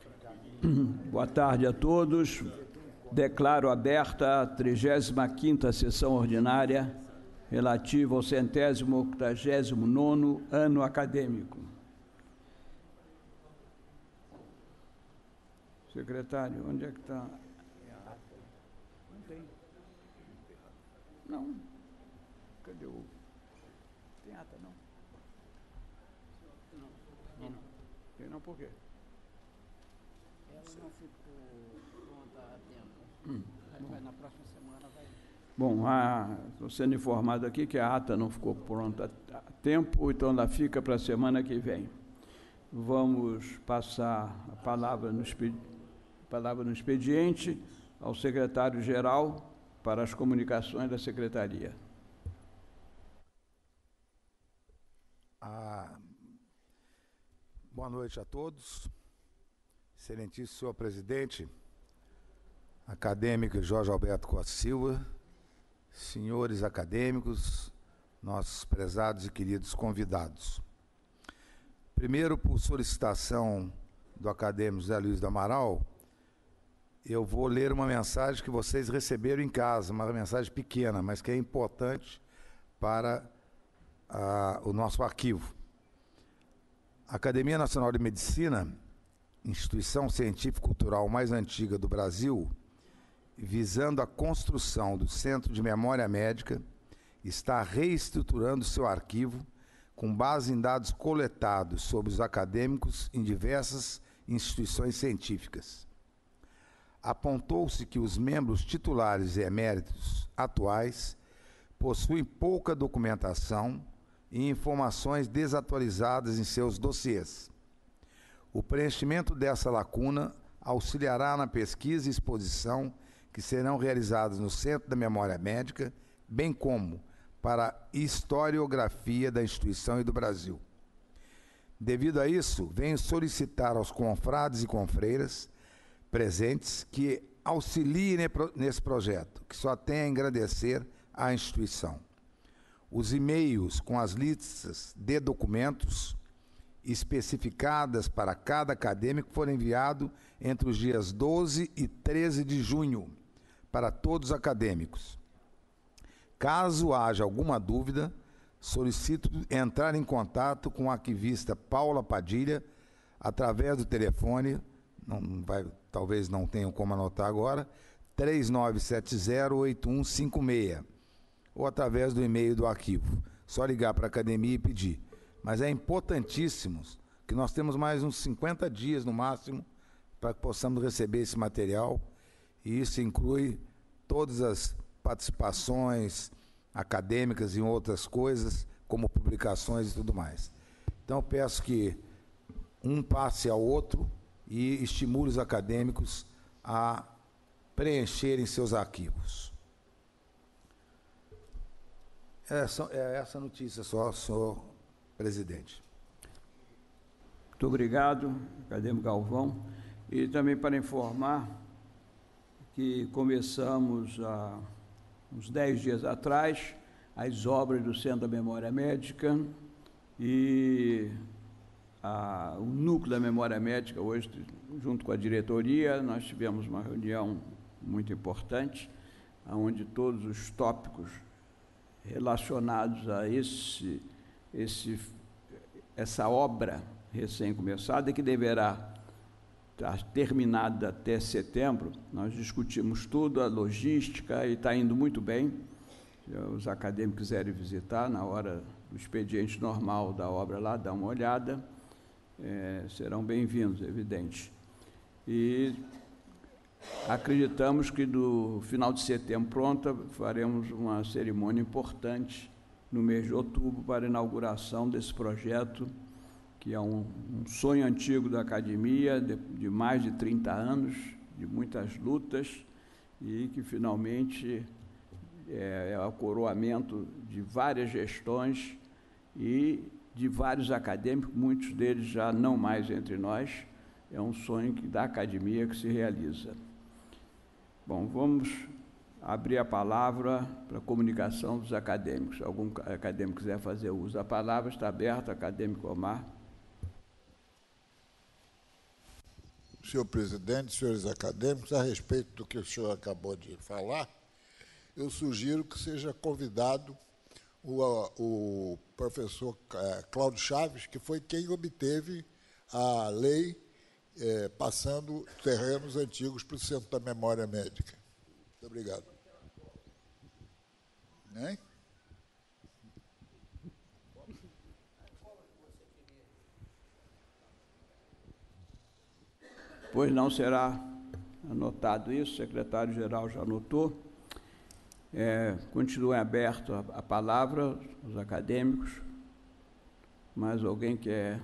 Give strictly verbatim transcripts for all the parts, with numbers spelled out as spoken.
Boa tarde a todos. Declaro aberta a trigésima quinta sessão ordinária relativa ao centésimo octagésimo nono ano acadêmico. Secretário, onde é que está? Não tem. Não. Cadê o... Tem ata, não? Não. Não. Tem não, por quê? Ela não ficou pronta a tempo. Hum. Vai, na próxima semana vai. Bom, estou sendo informado aqui que a ata não ficou pronta a tempo, então ela fica para a semana que vem. Vamos passar a palavra no, expedi palavra no expediente ao secretário-geral para as comunicações da Secretaria. Ah, boa noite a todos. Excelentíssimo senhor presidente, acadêmico Jorge Alberto Costa Silva, senhores acadêmicos, nossos prezados e queridos convidados. Primeiro, por solicitação do acadêmico José Luiz do Amaral, eu vou ler uma mensagem que vocês receberam em casa, uma mensagem pequena, mas que é importante para a, o nosso arquivo. A Academia Nacional de Medicina, instituição científico-cultural mais antiga do Brasil, visando a construção do Centro de Memória Médica, está reestruturando seu arquivo com base em dados coletados sobre os acadêmicos em diversas instituições científicas. Apontou-se que os membros titulares e eméritos atuais possuem pouca documentação e informações desatualizadas em seus dossiês. O preenchimento dessa lacuna auxiliará na pesquisa e exposição que serão realizadas no Centro da Memória Médica, bem como para a historiografia da instituição e do Brasil. Devido a isso, venho solicitar aos confrades e confreiras presentes que auxiliem nesse projeto, que só tem a agradecer à instituição. Os e-mails com as listas de documentos especificadas para cada acadêmico foram enviados entre os dias doze e treze de junho para todos os acadêmicos. Caso haja alguma dúvida, solicito entrar em contato com a arquivista Paula Padilha através do telefone, não vai, talvez não tenham como anotar agora, três nove sete zero, oito um cinco seis, ou através do e-mail do arquivo. Só ligar para a academia e pedir. Mas é importantíssimo que nós temos mais uns cinquenta dias no máximo para que possamos receber esse material, e isso inclui todas as participações acadêmicas e outras coisas, como publicações e tudo mais. Então, eu peço que um passe ao outro e estimule os acadêmicos a preencherem seus arquivos. Essa, é essa notícia só, senhor presidente. Muito obrigado, acadêmico Galvão. E também para informar que começamos há uns dez dias atrás as obras do Centro da Memória Médica e a, o núcleo da Memória Médica, hoje, junto com a diretoria, nós tivemos uma reunião muito importante, onde todos os tópicos relacionados a esse, esse, essa obra recém-começada, que deverá estar terminada até setembro. Nós discutimos tudo, a logística, e está indo muito bem. Se os acadêmicos quiserem visitar, na hora do expediente normal da obra lá, dar uma olhada, é, serão bem-vindos, evidente. E acreditamos que no final de setembro pronta, faremos uma cerimônia importante no mês de outubro para a inauguração desse projeto, que é um, um sonho antigo da academia, de, de mais de trinta anos, de muitas lutas, e que finalmente é, é o coroamento de várias gestões e de vários acadêmicos, muitos deles já não mais entre nós. É um sonho que, da academia que se realiza. Bom, vamos abrir a palavra para a comunicação dos acadêmicos. Se algum acadêmico quiser fazer uso da palavra, está aberto, acadêmico Omar. senhor presidente, senhores acadêmicos, a respeito do que o senhor acabou de falar, eu sugiro que seja convidado o, o professor Cláudio Chaves, que foi quem obteve a lei eh, passando terrenos antigos para o Centro da Memória Médica. Muito obrigado. Hein? Pois não será anotado isso, o secretário-geral já anotou. É, continue aberto a, a palavra, os acadêmicos. Mais alguém quer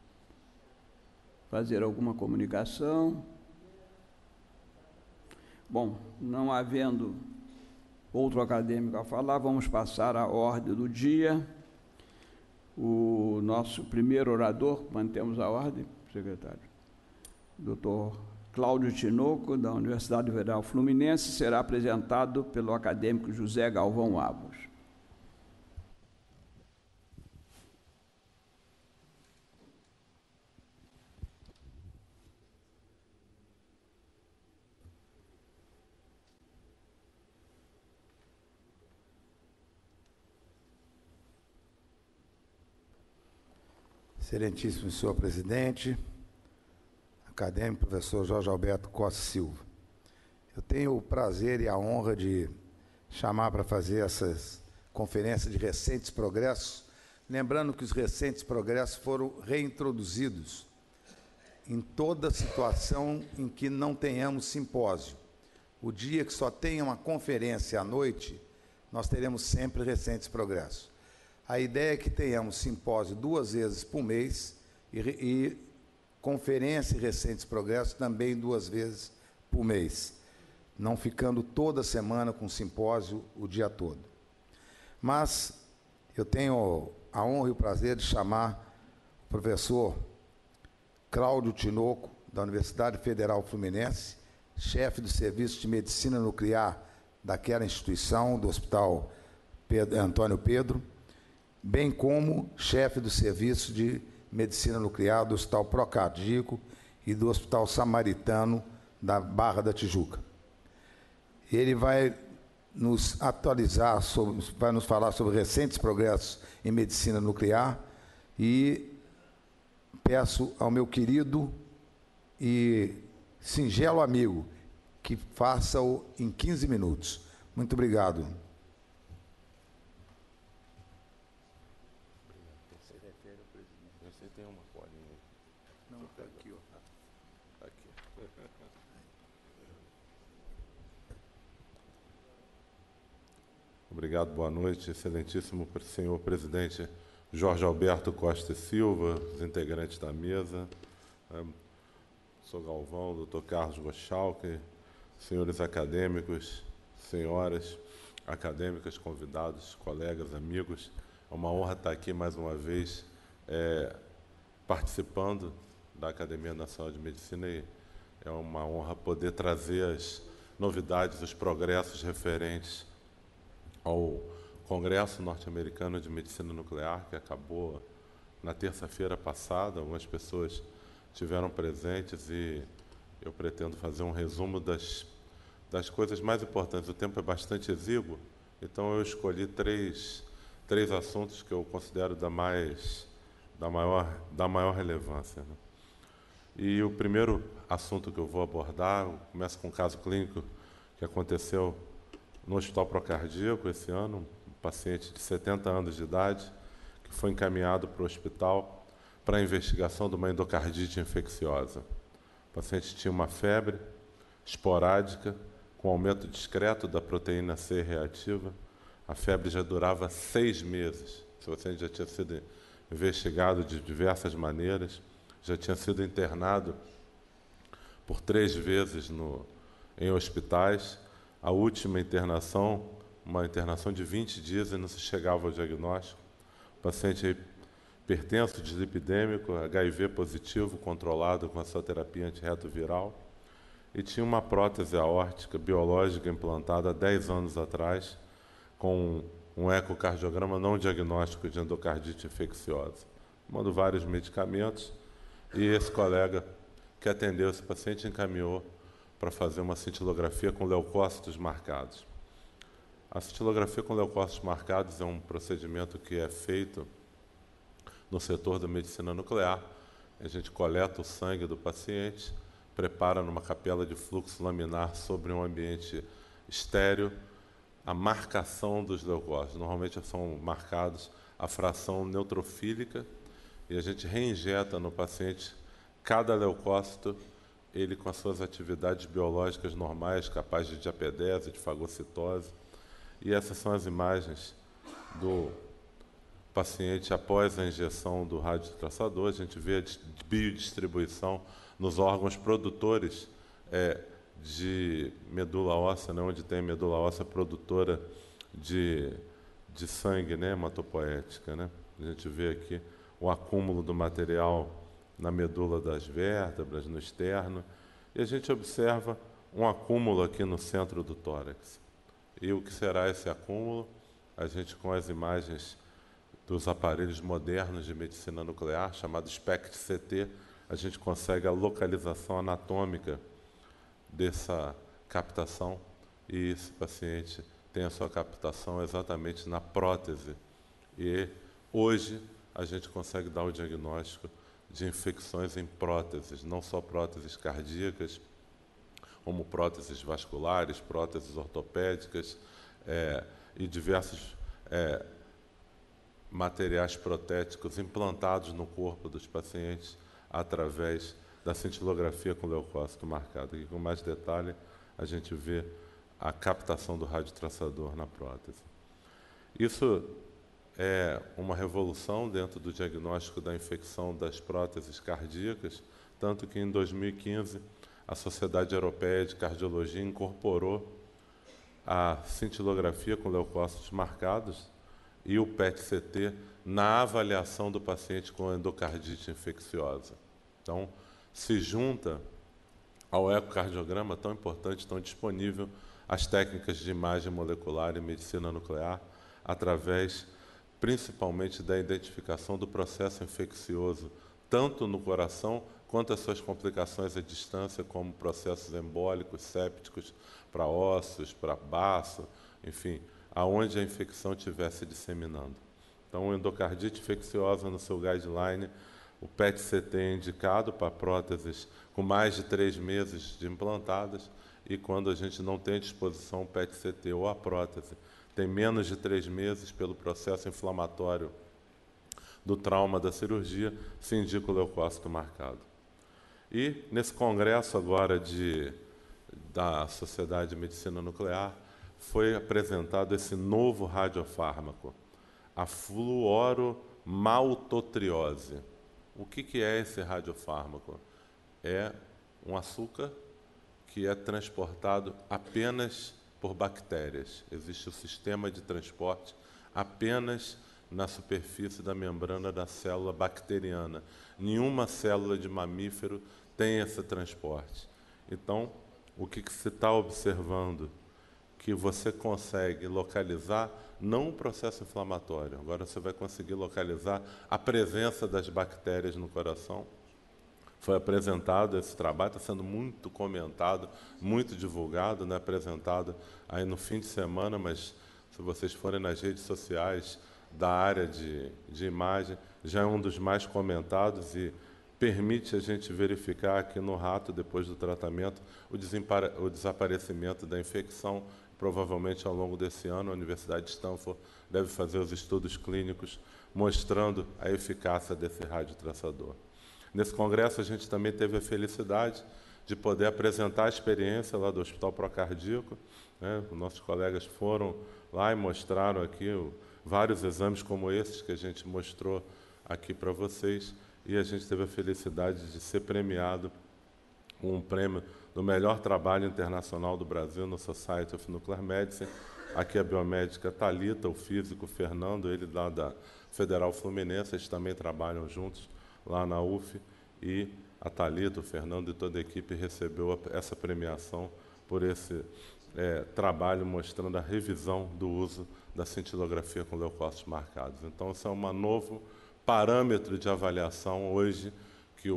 fazer alguma comunicação? Bom, não havendo outro acadêmico a falar, vamos passar à ordem do dia. O nosso primeiro orador, mantemos a ordem, secretário, doutor Cláudio Tinoco, da Universidade Federal Fluminense, será apresentado pelo acadêmico José Galvão Abos. Excelentíssimo senhor presidente, acadêmico professor Jorge Alberto Costa Silva. Eu tenho o prazer e a honra de chamar para fazer essas conferências de recentes progressos, lembrando que os recentes progressos foram reintroduzidos em toda situação em que não tenhamos simpósio. O dia que só tenha uma conferência à noite, nós teremos sempre recentes progressos. A ideia é que tenhamos simpósio duas vezes por mês e, e conferência e recentes progressos também duas vezes por mês, não ficando toda semana com simpósio o dia todo. Mas eu tenho a honra e o prazer de chamar o professor Cláudio Tinoco, da Universidade Federal Fluminense, chefe do Serviço de Medicina Nuclear daquela instituição, do Hospital Pedro, Antônio Pedro, bem como chefe do Serviço de Medicina Nuclear do Hospital Procardíaco e do Hospital Samaritano da Barra da Tijuca. Ele vai nos atualizar, sobre, vai nos falar sobre recentes progressos em medicina nuclear e peço ao meu querido e singelo amigo que faça-o em quinze minutos. Muito obrigado. Obrigado, boa noite, excelentíssimo senhor presidente Jorge Alberto Costa Silva, os integrantes da mesa, senhor Galvão, doutor Carlos Gochalker, senhores acadêmicos, senhoras acadêmicas, convidados, colegas, amigos. É uma honra estar aqui mais uma vez é, participando da Academia Nacional de Medicina e é uma honra poder trazer as novidades, os progressos referentes ao Congresso Norte-Americano de Medicina Nuclear, que acabou na terça-feira passada. Algumas pessoas estiveram presentes e eu pretendo fazer um resumo das, das coisas mais importantes. O tempo é bastante exíguo, então eu escolhi três, três assuntos que eu considero da, mais, da, maior, da maior relevância, né? E o primeiro assunto que eu vou abordar, começa com um caso clínico que aconteceu no Hospital Procardíaco esse ano, um paciente de setenta anos de idade, que foi encaminhado para o hospital para a investigação de uma endocardite infecciosa. O paciente tinha uma febre esporádica, com aumento discreto da proteína C reativa. A febre já durava seis meses. O paciente já tinha sido investigado de diversas maneiras, já tinha sido internado por três vezes no, em hospitais. A última internação, uma internação de vinte dias e não se chegava ao diagnóstico. O paciente hipertenso, dislipidêmico, H I V positivo, controlado com a sua terapia antirretroviral, e tinha uma prótese aórtica biológica implantada há dez anos atrás, com um ecocardiograma não diagnóstico de endocardite infecciosa. Tomando vários medicamentos, e esse colega que atendeu esse paciente e encaminhou para fazer uma cintilografia com leucócitos marcados. A cintilografia com leucócitos marcados é um procedimento que é feito no setor da medicina nuclear. A gente coleta o sangue do paciente, prepara numa capela de fluxo laminar sobre um ambiente estéreo a marcação dos leucócitos. Normalmente são marcados a fração neutrofílica e a gente reinjeta no paciente cada leucócito, ele com as suas atividades biológicas normais, capaz de diapedese, de fagocitose. E essas são as imagens do paciente após a injeção do radiotraçador. A gente vê a biodistribuição nos órgãos produtores é, de medula óssea, né, onde tem medula óssea produtora de, de sangue, né, hematopoética, né? A gente vê aqui o acúmulo do material na medula das vértebras, no externo, e a gente observa um acúmulo aqui no centro do tórax. E o que será esse acúmulo? A gente, com as imagens dos aparelhos modernos de medicina nuclear, chamado SPECT-C T, a gente consegue a localização anatômica dessa captação, e esse paciente tem a sua captação exatamente na prótese. E hoje a gente consegue dar o diagnóstico de infecções em próteses, não só próteses cardíacas, como próteses vasculares, próteses ortopédicas é, e diversos é, materiais protéticos implantados no corpo dos pacientes através da cintilografia com leucócito marcado. E com mais detalhe, a gente vê a captação do radiotraçador na prótese. Isso é uma revolução dentro do diagnóstico da infecção das próteses cardíacas, tanto que em dois mil e quinze a Sociedade Europeia de Cardiologia incorporou a cintilografia com leucócitos marcados e o P E T-C T na avaliação do paciente com endocardite infecciosa. Então, se junta ao ecocardiograma tão importante, tão disponível, as técnicas de imagem molecular e medicina nuclear, através principalmente da identificação do processo infeccioso, tanto no coração quanto as suas complicações à distância, como processos embólicos, sépticos, para ossos, para baço, enfim, aonde a infecção estiver se disseminando. Então, endocardite infecciosa no seu guideline, o P E T-C T é indicado para próteses com mais de três meses de implantadas, e quando a gente não tem à disposição o P E T-C T ou a prótese, tem menos de três meses pelo processo inflamatório do trauma da cirurgia, se indica o leucócito marcado. E, nesse congresso agora de, da Sociedade de Medicina Nuclear, foi apresentado esse novo radiofármaco, a fluoromaltotriose. O que, que é esse radiofármaco? É um açúcar que é transportado apenas por bactérias. Existe o sistema de transporte apenas na superfície da membrana da célula bacteriana. Nenhuma célula de mamífero tem esse transporte. Então, o que, que se está observando? Que você consegue localizar não o processo inflamatório, agora você vai conseguir localizar a presença das bactérias no coração. Foi apresentado esse trabalho, está sendo muito comentado, muito divulgado, né? Apresentado aí no fim de semana, mas se vocês forem nas redes sociais da área de, de imagem, já é um dos mais comentados e permite a gente verificar aqui no rato, depois do tratamento, o, o desaparecimento da infecção. Provavelmente, ao longo desse ano, a Universidade de Stanford deve fazer os estudos clínicos mostrando a eficácia desse radiotraçador. Nesse congresso, a gente também teve a felicidade de poder apresentar a experiência lá do Hospital Procardíaco, né? Os nossos colegas foram lá e mostraram aqui o, vários exames como esses que a gente mostrou aqui para vocês, e a gente teve a felicidade de ser premiado com um prêmio do melhor trabalho internacional do Brasil no Society of Nuclear Medicine. Aqui a biomédica Thalita, o físico Fernando, ele lá da Federal Fluminense, eles também trabalham juntos lá na U F, e a Thalita, o Fernando e toda a equipe recebeu essa premiação por esse é, trabalho mostrando a revisão do uso da cintilografia com leucócitos marcados. Então, esse é um novo parâmetro de avaliação hoje que o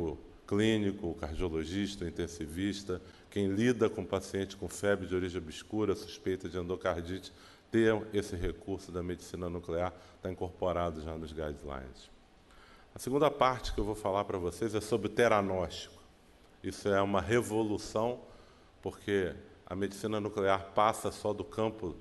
clínico, o cardiologista, o intensivista, quem lida com paciente com febre de origem obscura, suspeita de endocardite, ter esse recurso da medicina nuclear, está incorporado já nos guidelines. A segunda parte que eu vou falar para vocês é sobre teranóstico. Isso é uma revolução, porque a medicina nuclear passa só do campo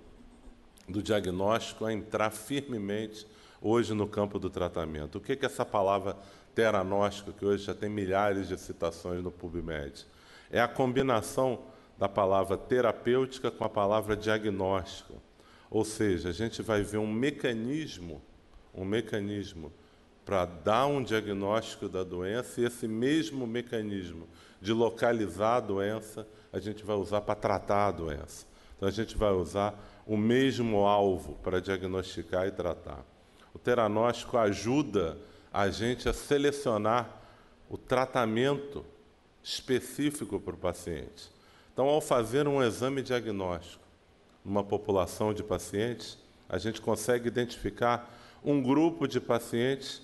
do diagnóstico a entrar firmemente hoje no campo do tratamento. O que é essa palavra teranóstico, que hoje já tem milhares de citações no PubMed? É a combinação da palavra terapêutica com a palavra diagnóstico. Ou seja, a gente vai ver um mecanismo, um mecanismo para dar um diagnóstico da doença, e esse mesmo mecanismo de localizar a doença, a gente vai usar para tratar a doença. Então, a gente vai usar o mesmo alvo para diagnosticar e tratar. O teranóstico ajuda a gente a selecionar o tratamento específico para o paciente. Então, ao fazer um exame diagnóstico numa população de pacientes, a gente consegue identificar um grupo de pacientes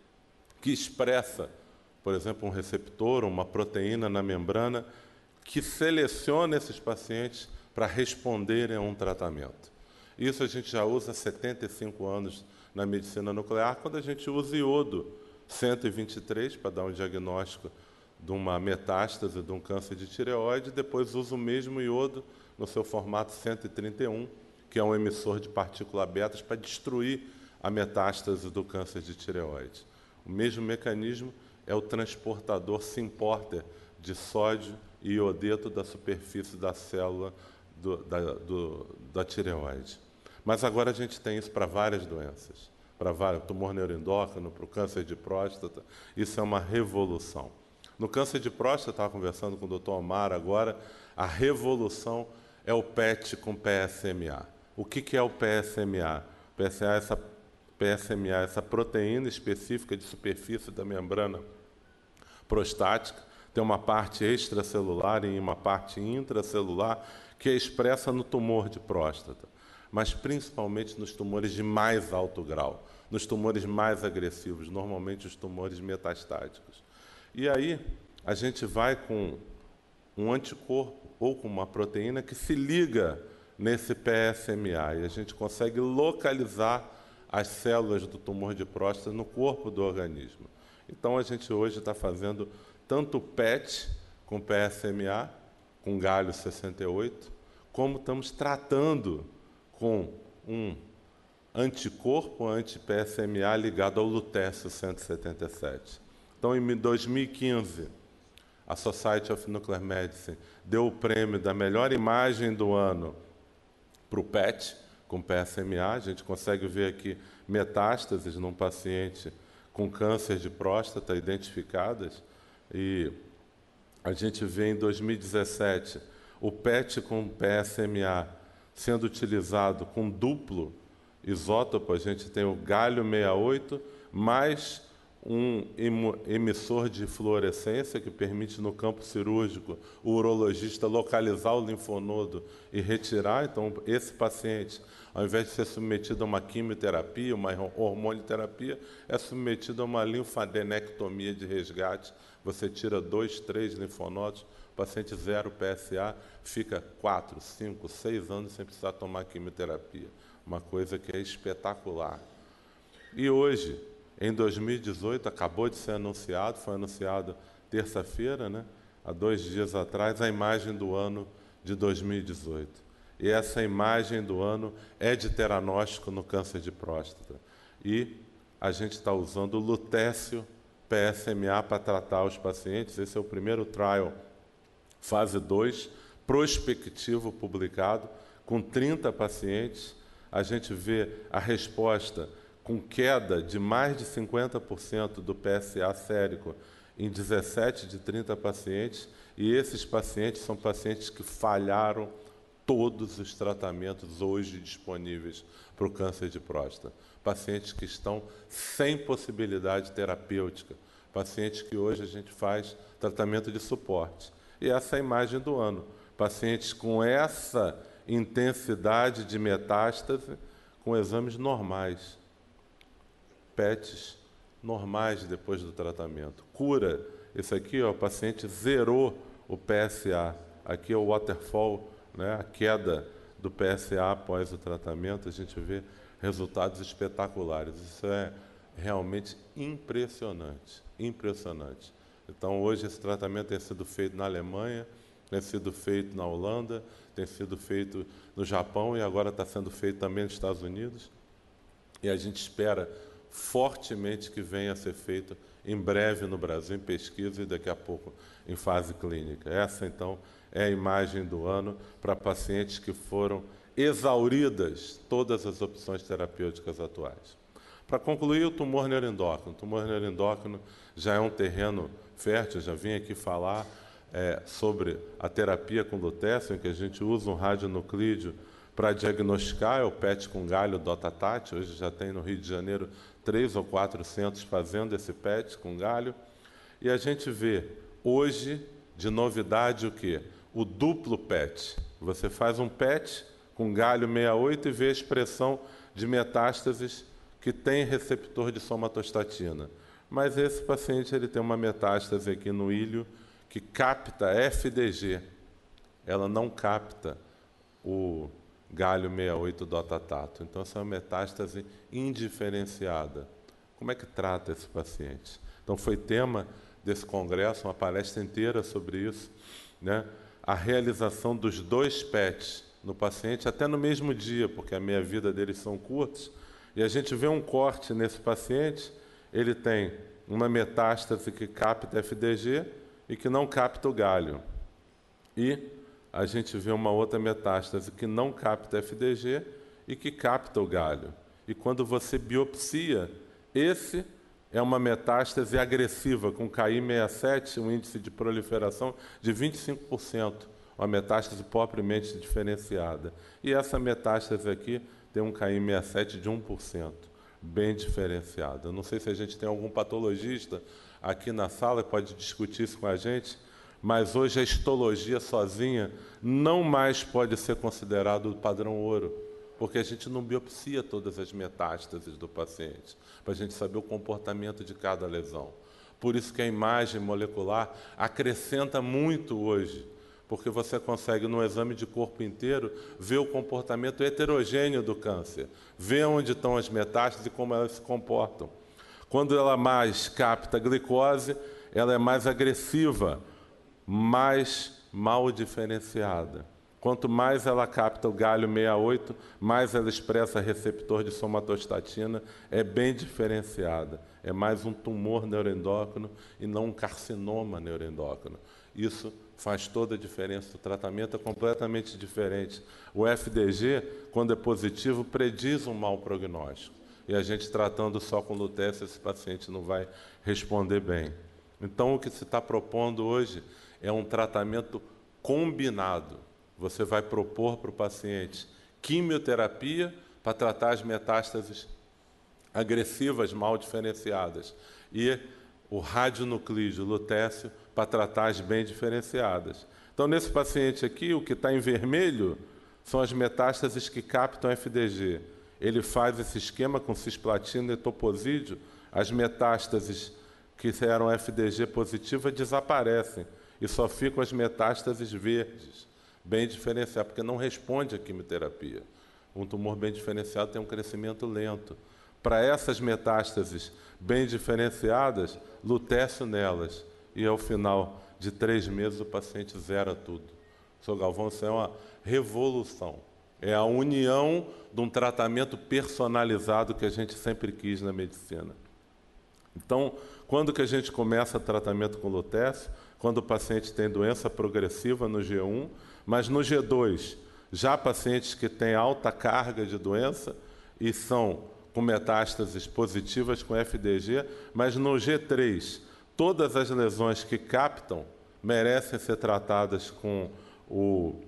que expressa, por exemplo, um receptor, uma proteína na membrana, que seleciona esses pacientes para responderem a um tratamento. Isso a gente já usa há setenta e cinco anos na medicina nuclear, quando a gente usa iodo cento e vinte e três para dar um diagnóstico de uma metástase de um câncer de tireoide, depois usa o mesmo iodo no seu formato cento e trinta e um, que é um emissor de partículas betas para destruir a metástase do câncer de tireoide. O mesmo mecanismo é o transportador Symporter de sódio e iodeto da superfície da célula do, da, do, da tireoide. Mas agora a gente tem isso para várias doenças, para vários, tumor neuroendócrino, para o câncer de próstata. Isso é uma revolução. No câncer de próstata, eu estava conversando com o doutor Omar agora, a revolução é o P E T com P S M A. O que, que é o P S M A? O P S M A é essa, P S M A, essa proteína específica de superfície da membrana prostática, tem uma parte extracelular e uma parte intracelular que é expressa no tumor de próstata, mas principalmente nos tumores de mais alto grau, nos tumores mais agressivos, normalmente os tumores metastáticos. E aí a gente vai com um anticorpo ou com uma proteína que se liga nesse P S M A e a gente consegue localizar as células do tumor de próstata no corpo do organismo. Então, a gente hoje está fazendo tanto P E T com P S M A, com galho sessenta e oito, como estamos tratando com um anticorpo anti-P S M A ligado ao lutécio cento e setenta e sete. Então, em dois mil e quinze, a Society of Nuclear Medicine deu o prêmio da melhor imagem do ano para o P E T, com P S M A. A gente consegue ver aqui metástases num paciente com câncer de próstata identificadas. E a gente vê em dois mil e dezessete o P E T com P S M A sendo utilizado com duplo isótopo. A gente tem o galho sessenta e oito mais um emissor de fluorescência que permite no campo cirúrgico o urologista localizar o linfonodo e retirar. Então, esse paciente, ao invés de ser submetido a uma quimioterapia, uma hormonioterapia, é submetido a uma linfadenectomia de resgate. Você tira dois, três linfonodos, o paciente zero P S A, fica quatro, cinco, seis anos sem precisar tomar quimioterapia. Uma coisa que é espetacular. E hoje, em dois mil e dezoito, acabou de ser anunciado, foi anunciado terça-feira, né? Há dois dias atrás, a imagem do ano de dois mil e dezoito. E essa imagem do ano é de teranóstico no câncer de próstata. E a gente está usando o lutécio P S M A para tratar os pacientes. Esse é o primeiro trial, fase dois, prospectivo, publicado, com trinta pacientes. A gente vê a resposta com queda de mais de cinquenta por cento do P S A sérico em dezessete de trinta pacientes, e esses pacientes são pacientes que falharam todos os tratamentos hoje disponíveis para o câncer de próstata. Pacientes que estão sem possibilidade terapêutica, pacientes que hoje a gente faz tratamento de suporte. E essa é a imagem do ano. Pacientes com essa intensidade de metástase, com exames normais. P E Ts normais depois do tratamento. Cura Esse aqui, ó, o paciente zerou o P S A. Aqui é o waterfall, né, a queda do P S A após o tratamento. A gente vê resultados espetaculares. Isso é realmente impressionante, impressionante. Então, hoje, esse tratamento tem sido feito na Alemanha, tem sido feito na Holanda, tem sido feito no Japão e agora está sendo feito também nos Estados Unidos. E a gente espera fortemente que venha a ser feito em breve no Brasil, em pesquisa e daqui a pouco em fase clínica. Essa, então, é a imagem do ano para pacientes que foram exauridas todas as opções terapêuticas atuais. Para concluir, o tumor neuroendócrino. O tumor neuroendócrino já é um terreno fértil, já vim aqui falar é, sobre a terapia com lutécio, em que a gente usa um radionuclídeo para diagnosticar, é o P E T com galho dotatate. Hoje já tem no Rio de Janeiro três ou quatro centros fazendo esse P E T com galho. E a gente vê hoje, de novidade, o quê? O duplo P E T. Você faz um P E T com galho sessenta e oito e vê a expressão de metástases que tem receptor de somatostatina. Mas esse paciente ele tem uma metástase aqui no ilho que capta F D G. Ela não capta o galho sessenta e oito dotatato. Então, essa é uma metástase indiferenciada. Como é que trata esse paciente? Então, foi tema desse congresso, uma palestra inteira sobre isso, né? A realização dos dois P E Ts no paciente, até no mesmo dia, porque a meia-vida deles são curtos, e a gente vê um corte nesse paciente, ele tem uma metástase que capta F D G e que não capta o galho. E a gente vê uma outra metástase que não capta F D G e que capta o galho. E quando você biopsia, esse é uma metástase agressiva, com K I sessenta e sete, um índice de proliferação de vinte e cinco por cento, uma metástase propriamente diferenciada. E essa metástase aqui tem um K I sessenta e sete de um por cento, bem diferenciada. Eu não sei se a gente tem algum patologista aqui na sala que pode discutir isso com a gente, mas hoje a histologia sozinha não mais pode ser considerado o padrão ouro, porque a gente não biopsia todas as metástases do paciente, para a gente saber o comportamento de cada lesão. Por isso que a imagem molecular acrescenta muito hoje, porque você consegue, no exame de corpo inteiro, ver o comportamento heterogêneo do câncer, ver onde estão as metástases e como elas se comportam. Quando ela mais capta glicose, ela é mais agressiva, mais mal diferenciada. Quanto mais ela capta o galho sessenta e oito, mais ela expressa receptor de somatostatina, é bem diferenciada. É mais um tumor neuroendócrino e não um carcinoma neuroendócrino. Isso faz toda a diferença. O tratamento é completamente diferente. O F D G, quando é positivo, prediz um mau prognóstico. E a gente tratando só com lutécio, esse paciente não vai responder bem. Então, o que se está propondo hoje é um tratamento combinado. Você vai propor para o paciente quimioterapia para tratar as metástases agressivas mal diferenciadas e o radionuclídeo lutécio para tratar as bem diferenciadas. Então, nesse paciente aqui, o que está em vermelho são as metástases que captam F D G. Ele faz esse esquema com cisplatina e toposídeo, as metástases que eram F D G positiva desaparecem e só ficam as metástases verdes, bem diferenciadas, porque não responde à quimioterapia. Um tumor bem diferenciado tem um crescimento lento. Para essas metástases bem diferenciadas, lutécio nelas. E ao final de três meses o paciente zera tudo. Senhor Galvão, isso é uma revolução. É a união de um tratamento personalizado que a gente sempre quis na medicina. Então, quando que a gente começa tratamento com lutécio? Quando o paciente tem doença progressiva no G um, mas no G dois, já pacientes que têm alta carga de doença e são com metástases positivas com F D G, mas no G três, todas as lesões que captam merecem ser tratadas com o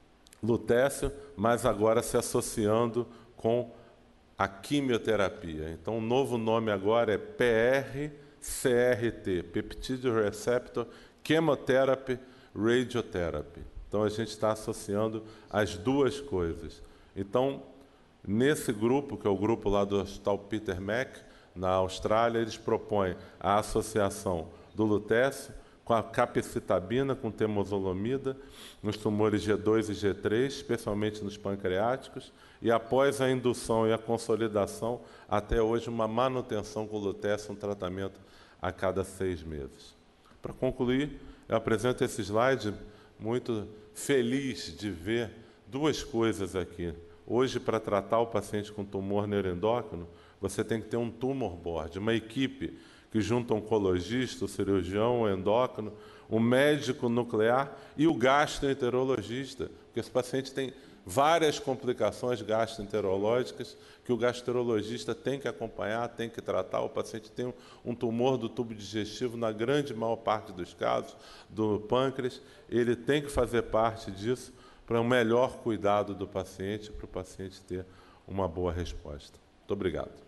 lutécio, mas agora se associando com a quimioterapia. Então, o novo nome agora é P R C R T, Peptide Receptor Chemotherapy Radiotherapy. Então, a gente está associando as duas coisas. Então, nesse grupo, que é o grupo lá do Hospital Peter Mac, na Austrália, eles propõem a associação do lutécio com a capecitabina, com temozolomida, nos tumores G dois e G três, especialmente nos pancreáticos, e após a indução e a consolidação, até hoje, uma manutenção com lutécio, um tratamento a cada seis meses. Para concluir, eu apresento esse slide muito feliz de ver duas coisas aqui. Hoje, para tratar o paciente com tumor neuroendócrino, você tem que ter um tumor board, uma equipe que junta um oncologista, o cirurgião, o endócrino, o médico nuclear e o gastroenterologista, porque esse paciente tem várias complicações gastroenterológicas que o gastroenterologista tem que acompanhar, tem que tratar. O paciente tem um, um tumor do tubo digestivo, na grande maior parte dos casos, do pâncreas, ele tem que fazer parte disso para um melhor cuidado do paciente, para o paciente ter uma boa resposta. Muito obrigado.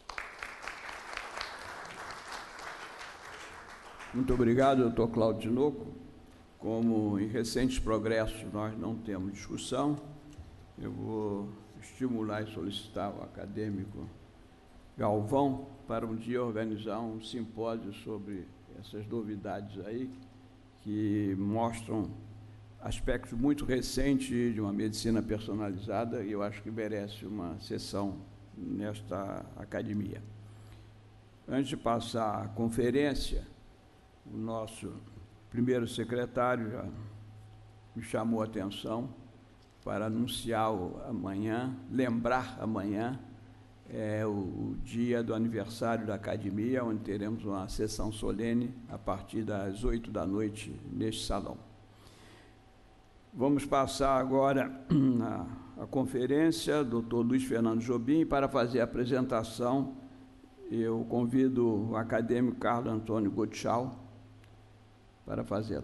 Muito obrigado, doutor Cláudio Tinoco. Como em recentes progressos nós não temos discussão, eu vou estimular e solicitar o acadêmico Galvão para um dia organizar um simpósio sobre essas novidades aí, que mostram aspectos muito recentes de uma medicina personalizada, e eu acho que merece uma sessão nesta academia. Antes de passar a conferência, o nosso primeiro secretário já me chamou a atenção para anunciar o amanhã, lembrar amanhã, é o, o dia do aniversário da academia, onde teremos uma sessão solene a partir das oito da noite neste salão. Vamos passar agora a, a conferência, doutor Luiz Fernando Jobim, para fazer a apresentação. Eu convido o acadêmico Carlos Antônio Gottschall para fazê-la.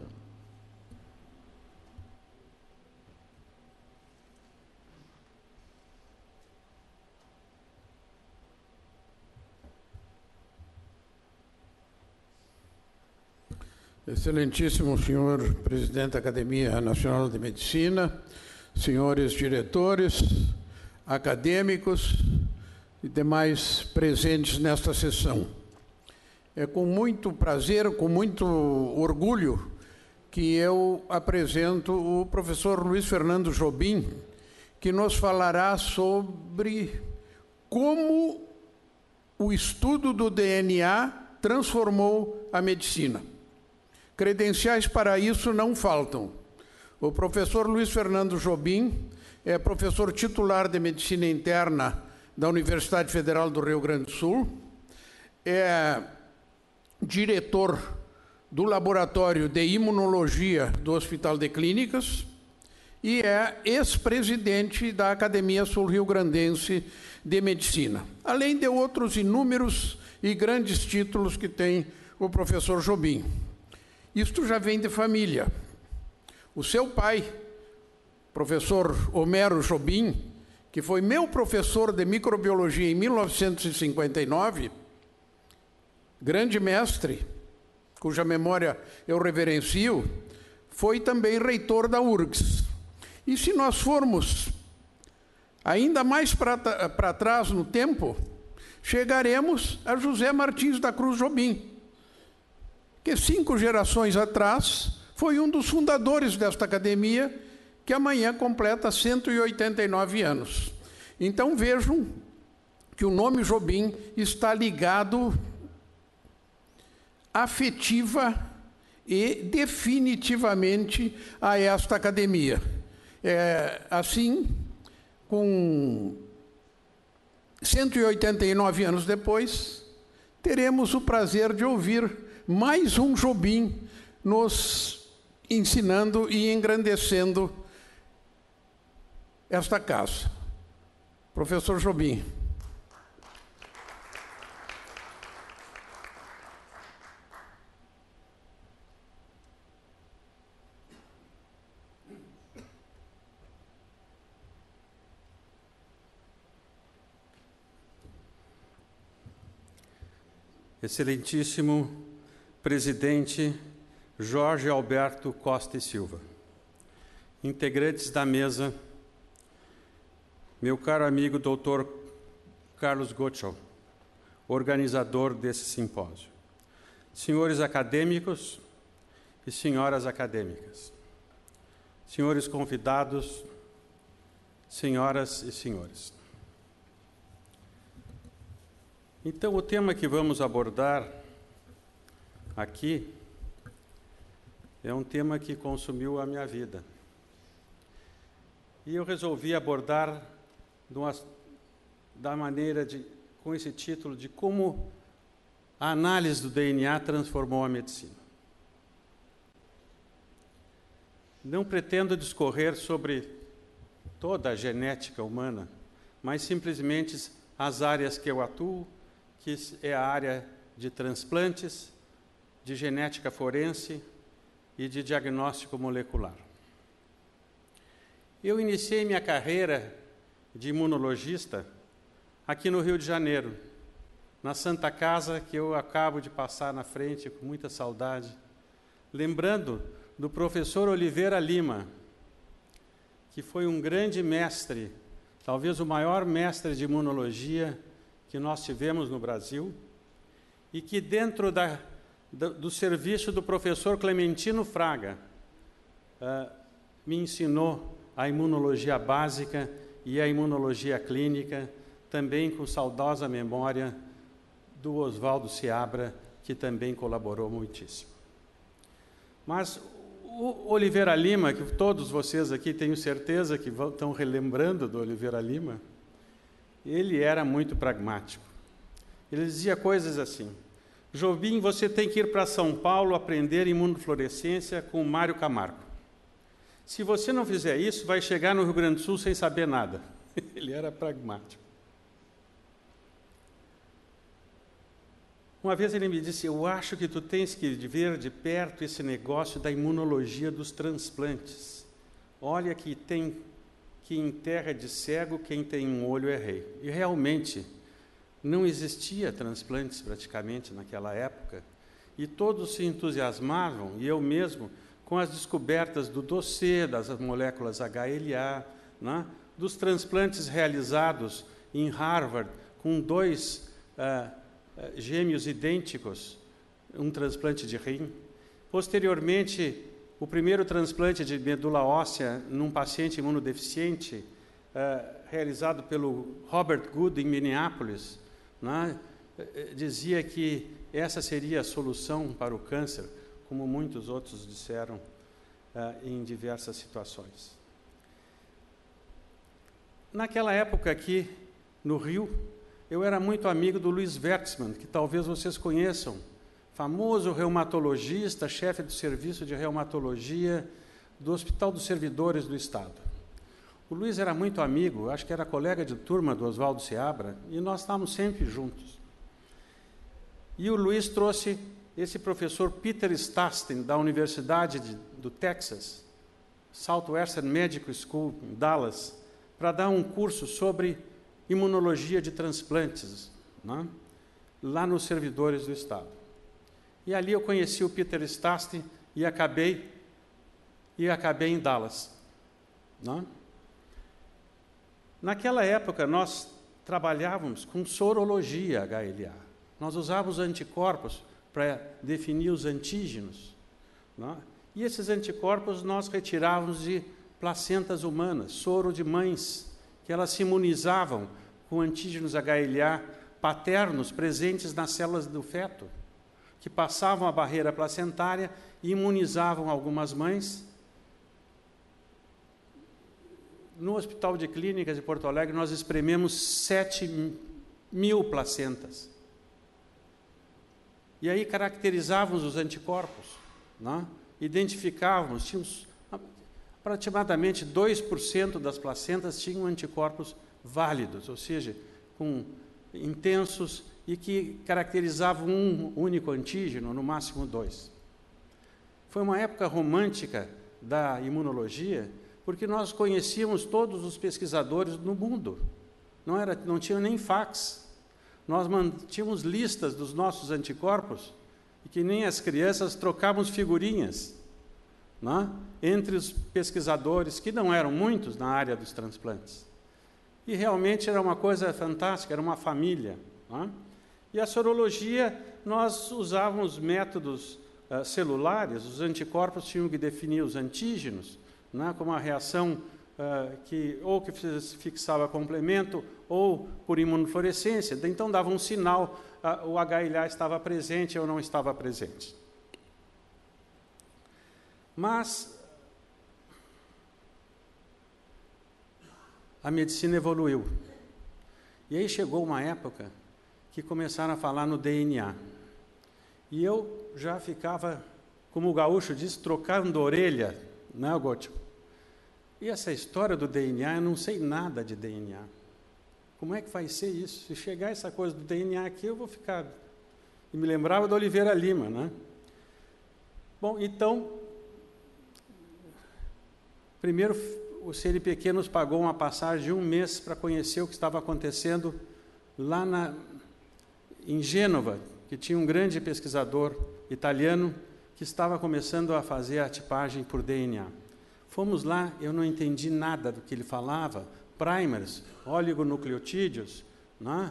Excelentíssimo senhor presidente da Academia Nacional de Medicina, senhores diretores, acadêmicos e demais presentes nesta sessão. É com muito prazer, com muito orgulho, que eu apresento o professor Luiz Fernando Jobim, que nos falará sobre como o estudo do D N A transformou a medicina. Credenciais para isso não faltam. O professor Luiz Fernando Jobim é professor titular de Medicina Interna da Universidade Federal do Rio Grande do Sul, é diretor do Laboratório de Imunologia do Hospital de Clínicas e é ex-presidente da Academia Sul-Rio-Grandense de Medicina, além de outros inúmeros e grandes títulos que tem o professor Jobim. Isto já vem de família. O seu pai, professor Homero Jobim, que foi meu professor de microbiologia em mil novecentos e cinquenta e nove, grande mestre, cuja memória eu reverencio, foi também reitor da U R G S. E se nós formos ainda mais para trás no tempo, chegaremos a José Martins da Cruz Jobim, que cinco gerações atrás foi um dos fundadores desta academia, que amanhã completa cento e oitenta e nove anos. Então vejam que o nome Jobim está ligado afetiva e definitivamente a esta academia. É, assim, com cento e oitenta e nove anos depois, teremos o prazer de ouvir mais um Jobim nos ensinando e engrandecendo esta casa. Professor Jobim. Excelentíssimo presidente Jorge Alberto Costa e Silva, integrantes da mesa, meu caro amigo doutor Carlos Gottschall, organizador desse simpósio, senhores acadêmicos e senhoras acadêmicas, senhores convidados, senhoras e senhores. Então, o tema que vamos abordar aqui é um tema que consumiu a minha vida. E eu resolvi abordar de uma, da maneira de, com esse título de como a análise do D N A transformou a medicina. Não pretendo discorrer sobre toda a genética humana, mas simplesmente as áreas que eu atuo, que é a área de transplantes, de genética forense e de diagnóstico molecular. Eu iniciei minha carreira de imunologista aqui no Rio de Janeiro, na Santa Casa, que eu acabo de passar na frente com muita saudade, lembrando do professor Oliveira Lima, que foi um grande mestre, talvez o maior mestre de imunologia que nós tivemos no Brasil, e que dentro da, do, do serviço do professor Clementino Fraga, uh, me ensinou a imunologia básica e a imunologia clínica, também com saudosa memória do Oswaldo Seabra, que também colaborou muitíssimo. Mas o Oliveira Lima, que todos vocês aqui tenho certeza que vão, estão relembrando do Oliveira Lima, ele era muito pragmático. Ele dizia coisas assim: Jobim, você tem que ir para São Paulo aprender imunofluorescência com o Mário Camargo. Se você não fizer isso, vai chegar no Rio Grande do Sul sem saber nada. Ele era pragmático. Uma vez ele me disse: eu acho que tu tens que ver de perto esse negócio da imunologia dos transplantes. Olha que tem que em terra de cego quem tem um olho é rei. E realmente não existia transplantes praticamente naquela época, e todos se entusiasmavam, e eu mesmo, com as descobertas do dossiê das moléculas H L A, né, dos transplantes realizados em Harvard com dois uh, uh, gêmeos idênticos, um transplante de rim. Posteriormente, o primeiro transplante de medula óssea num paciente imunodeficiente, uh, realizado pelo Robert Good em Minneapolis, né, dizia que essa seria a solução para o câncer, como muitos outros disseram uh, em diversas situações. Naquela época aqui no Rio, eu era muito amigo do Luiz Wertzmann, que talvez vocês conheçam, famoso reumatologista, chefe do serviço de reumatologia do Hospital dos Servidores do Estado. O Luiz era muito amigo, acho que era colega de turma do Oswaldo Seabra, e nós estávamos sempre juntos. E o Luiz trouxe esse professor Peter Stasten, da Universidade de, do Texas, Southwestern Medical School, em Dallas, para dar um curso sobre imunologia de transplantes, né, lá nos Servidores do Estado. E ali eu conheci o Peter Stasten e acabei, e acabei em Dallas, né? Naquela época, nós trabalhávamos com sorologia H L A. Nós usávamos anticorpos para definir os antígenos, né? E esses anticorpos nós retirávamos de placentas humanas, soro de mães, que elas se imunizavam com antígenos H L A paternos presentes nas células do feto, que passavam a barreira placentária e imunizavam algumas mães. No Hospital de Clínicas de Porto Alegre, nós esprememos sete mil placentas. E aí caracterizávamos os anticorpos, né? Identificávamos, tínhamos aproximadamente dois por cento das placentas tinham anticorpos válidos, ou seja, com intensos e que caracterizavam um único antígeno, no máximo dois. Foi uma época romântica da imunologia, porque nós conhecíamos todos os pesquisadores no mundo. Não, era, não tinha nem fax. Nós tínhamos listas dos nossos anticorpos, e que nem as crianças trocávamos figurinhas, né, entre os pesquisadores, que não eram muitos na área dos transplantes. E realmente era uma coisa fantástica, era uma família, né? E a sorologia, nós usávamos métodos uh, celulares, os anticorpos tinham que definir os antígenos, né, como uma reação uh, que ou que fixava complemento ou por imunofluorescência. Então, dava um sinal, uh, o H L A estava presente ou não estava presente. Mas a medicina evoluiu. E aí chegou uma época que começaram a falar no D N A. E eu já ficava, como o gaúcho diz, trocando orelha, né, Gótio? E essa história do D N A, eu não sei nada de D N A. Como é que vai ser isso? Se chegar essa coisa do D N A aqui, eu vou ficar... E me lembrava do Oliveira Lima, né? Bom, então, primeiro o C N P Q nos pagou uma passagem de um mês para conhecer o que estava acontecendo lá na, em Gênova, que tinha um grande pesquisador italiano que estava começando a fazer a tipagem por D N A. Fomos lá, eu não entendi nada do que ele falava, primers, oligonucleotídeos, né?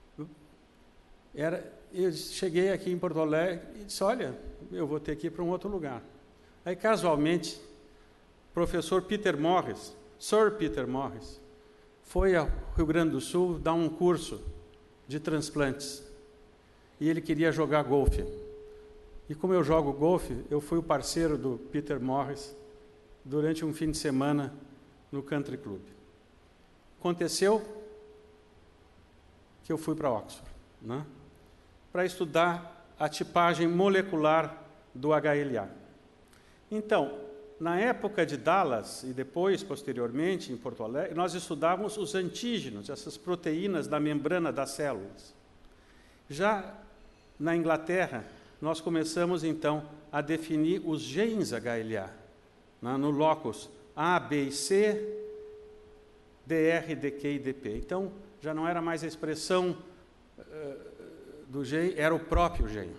Era, eu cheguei aqui em Porto Alegre e disse, olha, eu vou ter que ir para um outro lugar. Aí, casualmente, o professor Peter Morris, Sir Peter Morris, foi ao Rio Grande do Sul dar um curso de transplantes. E ele queria jogar golfe. E como eu jogo golfe, eu fui o parceiro do Peter Morris durante um fim de semana no Country Club. Aconteceu que eu fui para Oxford, né, para estudar a tipagem molecular do H L A. Então, na época de Dallas e depois, posteriormente, em Porto Alegre, nós estudávamos os antígenos, essas proteínas da membrana das células. Já na Inglaterra, nós começamos, então, a definir os genes H L A, né, no locus A, B e C, D R, D Q e D P. Então, já não era mais a expressão uh, do gene, era o próprio gene.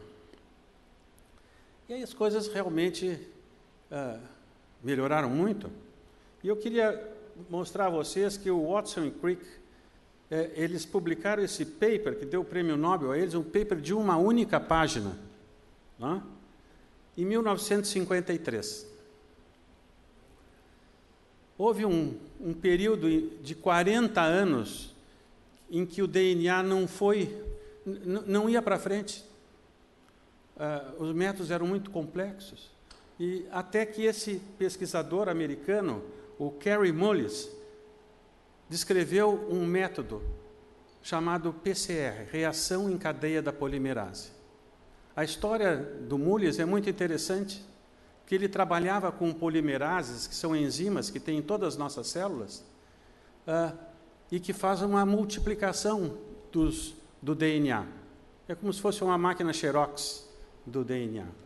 E aí as coisas realmente uh, melhoraram muito. E eu queria mostrar a vocês que o Watson e Crick, eh, eles publicaram esse paper, que deu o prêmio Nobel a eles, um paper de uma única página, né, em mil novecentos e cinquenta e três. Houve um, um período de quarenta anos em que o D N A não foi, não ia para frente. Uh, os métodos eram muito complexos. E até que esse pesquisador americano, o Kary Mullis, descreveu um método chamado P C R, reação em cadeia da polimerase. A história do Mullis é muito interessante, que ele trabalhava com polimerases, que são enzimas que tem em todas as nossas células, uh, e que fazem uma multiplicação dos, do D N A. É como se fosse uma máquina Xerox do D N A.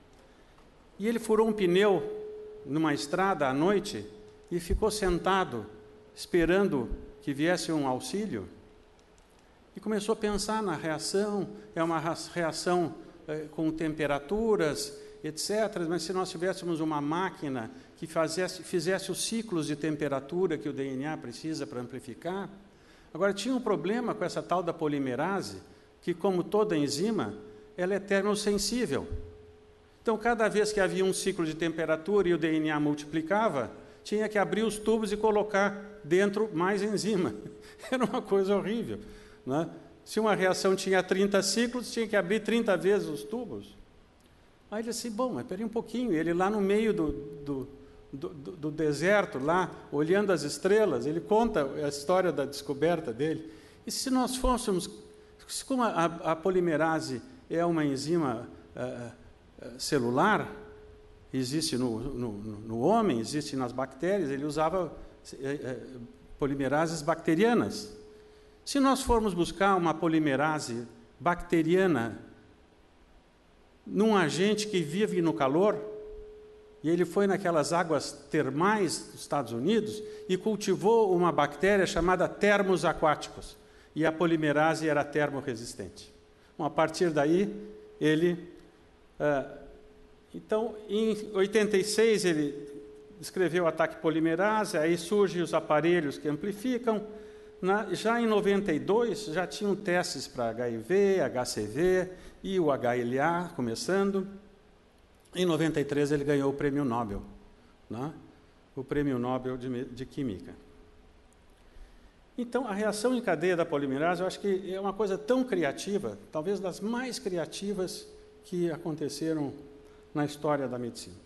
E ele furou um pneu numa estrada à noite e ficou sentado, esperando que viesse um auxílio, e começou a pensar na reação, é uma reação eh, com temperaturas, etcétera, mas se nós tivéssemos uma máquina que fazesse, fizesse os ciclos de temperatura que o D N A precisa para amplificar. Agora, tinha um problema com essa tal da polimerase, que, como toda enzima, ela é termosensível. Então, cada vez que havia um ciclo de temperatura e o D N A multiplicava, tinha que abrir os tubos e colocar dentro mais enzima. Era uma coisa horrível, né? Se uma reação tinha trinta ciclos, tinha que abrir trinta vezes os tubos. Aí ele disse, bom, mas espera um pouquinho. Ele lá no meio do, do, do, do deserto, lá, olhando as estrelas, ele conta a história da descoberta dele. E se nós fôssemos, como a, a polimerase é uma enzima uh, uh, celular, existe no, no, no homem, existe nas bactérias, ele usava uh, uh, polimerases bacterianas. Se nós formos buscar uma polimerase bacteriana num agente que vive no calor, e ele foi naquelas águas termais dos Estados Unidos e cultivou uma bactéria chamada termos aquáticos, e a polimerase era termorresistente. Bom, a partir daí, ele... Uh, então, em oitenta e seis, ele descreveu o ataque polimerase, aí surgem os aparelhos que amplificam. Na, já em noventa e dois, já tinham testes para H I V, H C V e o H L A começando. Em noventa e três, ele ganhou o Prêmio Nobel, né? O Prêmio Nobel de, de Química. Então, a reação em cadeia da polimerase, eu acho que é uma coisa tão criativa, talvez das mais criativas que aconteceram na história da medicina.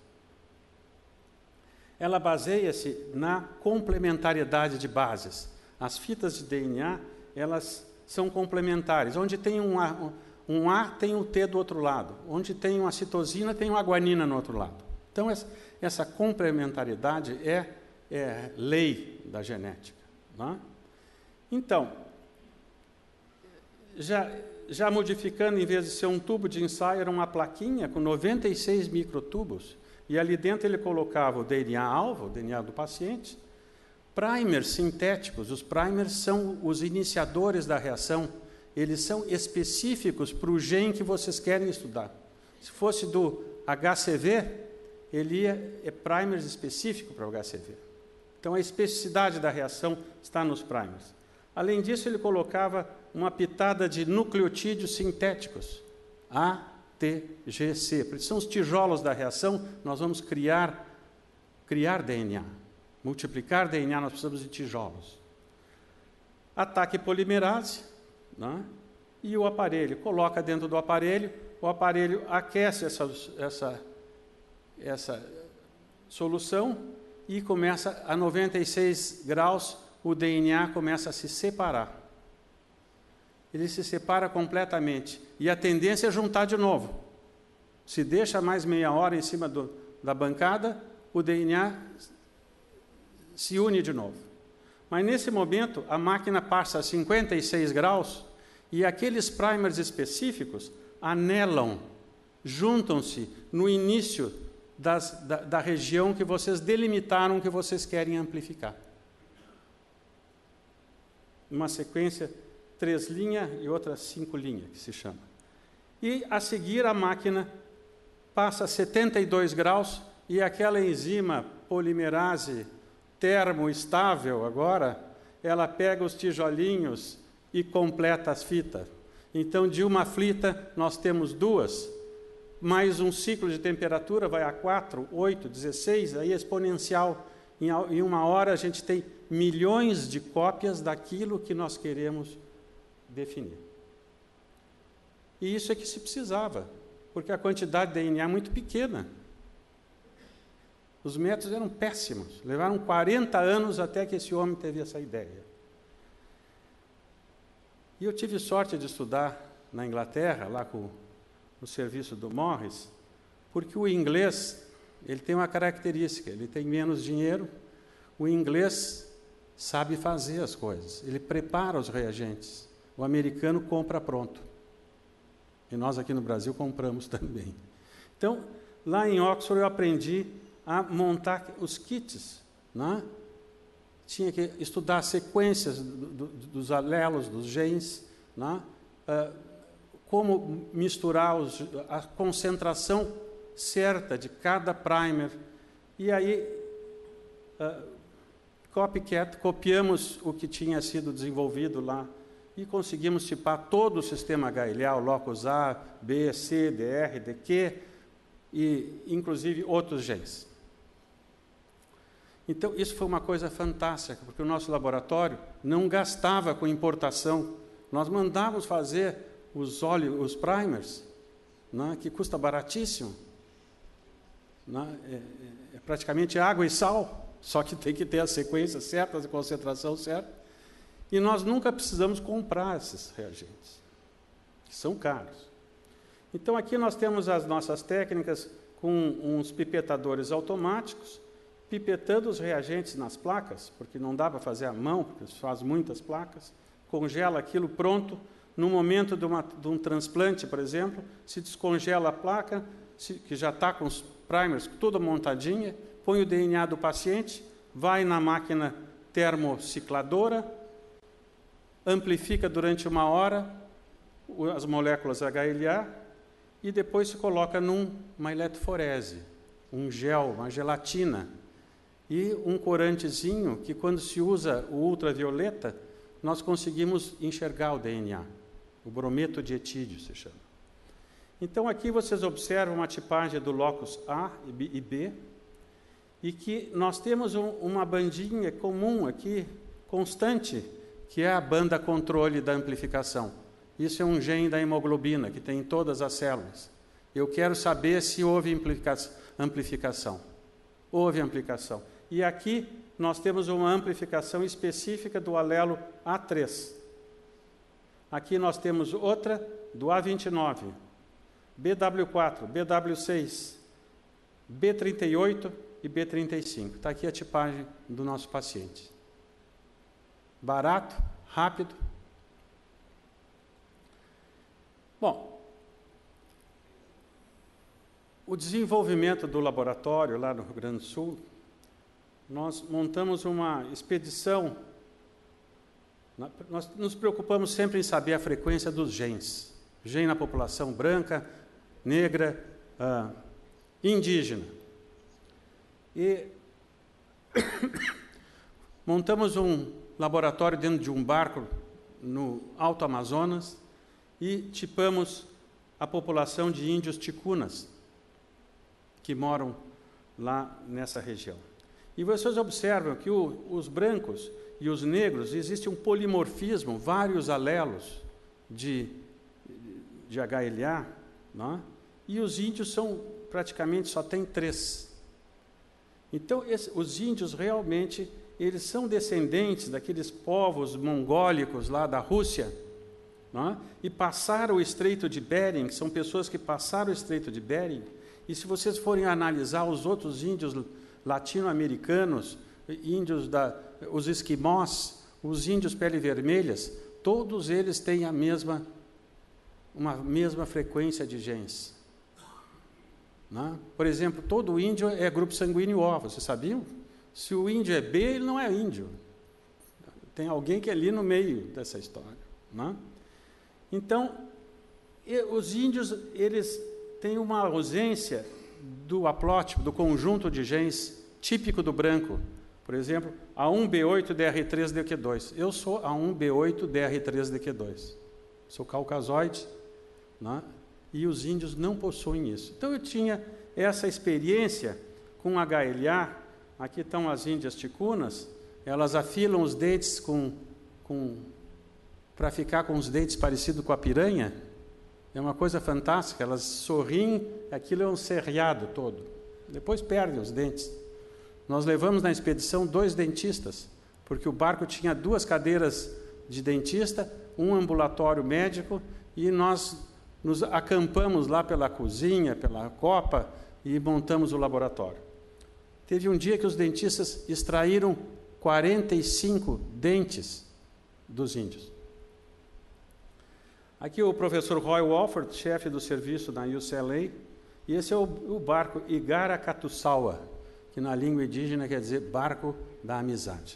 Ela baseia-se na complementariedade de bases. As fitas de D N A, elas são complementares. Onde tem um A, um A tem o T do outro lado. Onde tem uma citosina, tem uma guanina no outro lado. Então, essa, essa complementariedade é, é lei da genética, não é? Então, já, já modificando, em vez de ser um tubo de ensaio, era uma plaquinha com noventa e seis microtubos, e ali dentro ele colocava o D N A-alvo, o D N A do paciente, primers sintéticos. Os primers são os iniciadores da reação, eles são específicos para o gene que vocês querem estudar. Se fosse do H C V, ele ia, é primers específico para o H C V. Então, a especificidade da reação está nos primers. Além disso, ele colocava uma pitada de nucleotídeos sintéticos, A T G C, porque são os tijolos da reação, nós vamos criar, criar D N A. Multiplicar D N A, nós precisamos de tijolos. Ataque polimerase, né? E o aparelho, coloca dentro do aparelho, o aparelho aquece essa, essa, essa solução e começa a noventa e seis graus, o D N A começa a se separar. Ele se separa completamente. E a tendência é juntar de novo. Se deixa mais meia hora em cima do, da bancada, o D N A se une de novo. Mas, nesse momento, a máquina passa a cinquenta e seis graus e aqueles primers específicos anelam, juntam-se no início das, da, da região que vocês delimitaram que vocês querem amplificar. Uma sequência três linha e outra cinco linha, que se chama. E, a seguir, a máquina passa a setenta e dois graus e aquela enzima polimerase termoestável, agora, ela pega os tijolinhos e completa as fitas. Então, de uma fita, nós temos duas, mais um ciclo de temperatura, vai a quatro, oito, dezesseis, aí é exponencial. Em uma hora, a gente tem milhões de cópias daquilo que nós queremos definir. E isso é que se precisava, porque a quantidade de D N A é muito pequena. Os métodos eram péssimos, levaram quarenta anos até que esse homem teve essa ideia. E eu tive sorte de estudar na Inglaterra, lá com o serviço do Morris, porque o inglês, ele tem uma característica, ele tem menos dinheiro, o inglês sabe fazer as coisas, ele prepara os reagentes. O americano compra pronto. E nós aqui no Brasil compramos também. Então, lá em Oxford eu aprendi a montar os kits, né? Tinha que estudar sequências do, do, dos alelos, dos genes, né? uh, como misturar os, a concentração certa de cada primer. E aí, uh, copycat, copiamos o que tinha sido desenvolvido lá e conseguimos tipar todo o sistema H L A, o locus A, B, C, D R, D Q, e inclusive outros genes. Então, isso foi uma coisa fantástica, porque o nosso laboratório não gastava com importação. Nós mandávamos fazer os óleos, os primers, né, que custa baratíssimo. Né, é, é praticamente água e sal, só que tem que ter a sequência certa, a concentração certa. E nós nunca precisamos comprar esses reagentes, que são caros. Então, aqui nós temos as nossas técnicas com uns pipetadores automáticos, pipetando os reagentes nas placas, porque não dá para fazer à mão, porque se faz muitas placas, congela aquilo pronto. No momento de, uma, de um transplante, por exemplo, se descongela a placa, se, que já está com os primers toda montadinha, põe o D N A do paciente, vai na máquina termocicladora, amplifica durante uma hora as moléculas H L A e depois se coloca numa eletroforese, um gel, uma gelatina, e um corantezinho que, quando se usa o ultravioleta, nós conseguimos enxergar o D N A, o brometo de etídeo se chama. Então, aqui vocês observam uma tipagem do locus A e B, e que nós temos um, uma bandinha comum aqui, constante, que é a banda controle da amplificação. Isso é um gene da hemoglobina, que tem em todas as células. Eu quero saber se houve amplificação. Houve amplificação. E aqui nós temos uma amplificação específica do alelo A três. Aqui nós temos outra do A vinte e nove, B W quatro, B W seis, B trinta e oito e B trinta e cinco. Está aqui a tipagem do nosso paciente. Barato, rápido. Bom, o desenvolvimento do laboratório lá no Rio Grande do Sul, nós montamos uma expedição. Nós nos preocupamos sempre em saber a frequência dos genes. Gene na população branca, negra, ah, indígena. E montamos um laboratório dentro de um barco no Alto Amazonas e tipamos a população de índios ticunas que moram lá nessa região. E vocês observam que o, os brancos e os negros, existe um polimorfismo, vários alelos de, de H L A, não é? E os índios são, praticamente, só tem três. Então, esse, os índios realmente, eles são descendentes daqueles povos mongólicos lá da Rússia, não é? E passaram o Estreito de Bering, são pessoas que passaram o Estreito de Bering, e se vocês forem analisar os outros índios latino-americanos, índios da, os esquimós, os índios pele vermelhas, todos eles têm a mesma, uma mesma frequência de genes. Não é? Por exemplo, todo índio é grupo sanguíneo O, vocês sabiam? Se o índio é B, ele não é índio. Tem alguém que é ali no meio dessa história. Não é? Então, os índios, eles têm uma ausência do haplótipo, do conjunto de genes típico do branco. Por exemplo, A um B oito D R três D Q dois. Eu sou A um B oito D R três D Q dois. Sou caucasoide, né? E os índios não possuem isso. Então, eu tinha essa experiência com H L A. Aqui estão as índias ticunas. Elas afilam os dentes com, com, para ficar com os dentes parecidos com a piranha. É uma coisa fantástica. Elas sorriem, aquilo é um cerrado todo. Depois perdem os dentes. Nós levamos na expedição dois dentistas, porque o barco tinha duas cadeiras de dentista, um ambulatório médico, e nós nos acampamos lá pela cozinha, pela copa, e montamos o laboratório. Teve um dia que os dentistas extraíram quarenta e cinco dentes dos índios. Aqui o professor Roy Walford, chefe do serviço da U C L A, e esse é o, o barco Igaracatussawa, que na língua indígena quer dizer barco da amizade.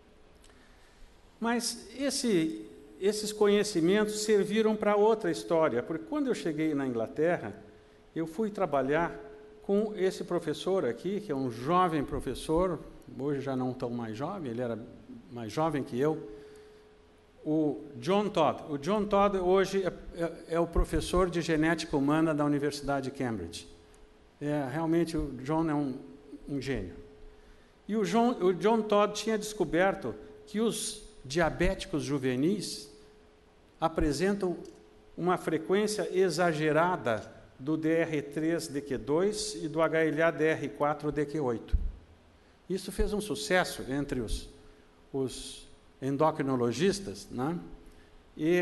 Mas esse, esses conhecimentos serviram para outra história, porque quando eu cheguei na Inglaterra, eu fui trabalhar com esse professor aqui, que é um jovem professor, hoje já não tão mais jovem, ele era mais jovem que eu, o John Todd. O John Todd hoje é, é, é o professor de genética humana da Universidade de Cambridge. É, realmente o John é um, um gênio. E o John, o John Todd tinha descoberto que os diabéticos juvenis apresentam uma frequência exagerada do D R três D Q dois e do H L A D R quatro D Q oito. Isso fez um sucesso entre os, os endocrinologistas, né? E,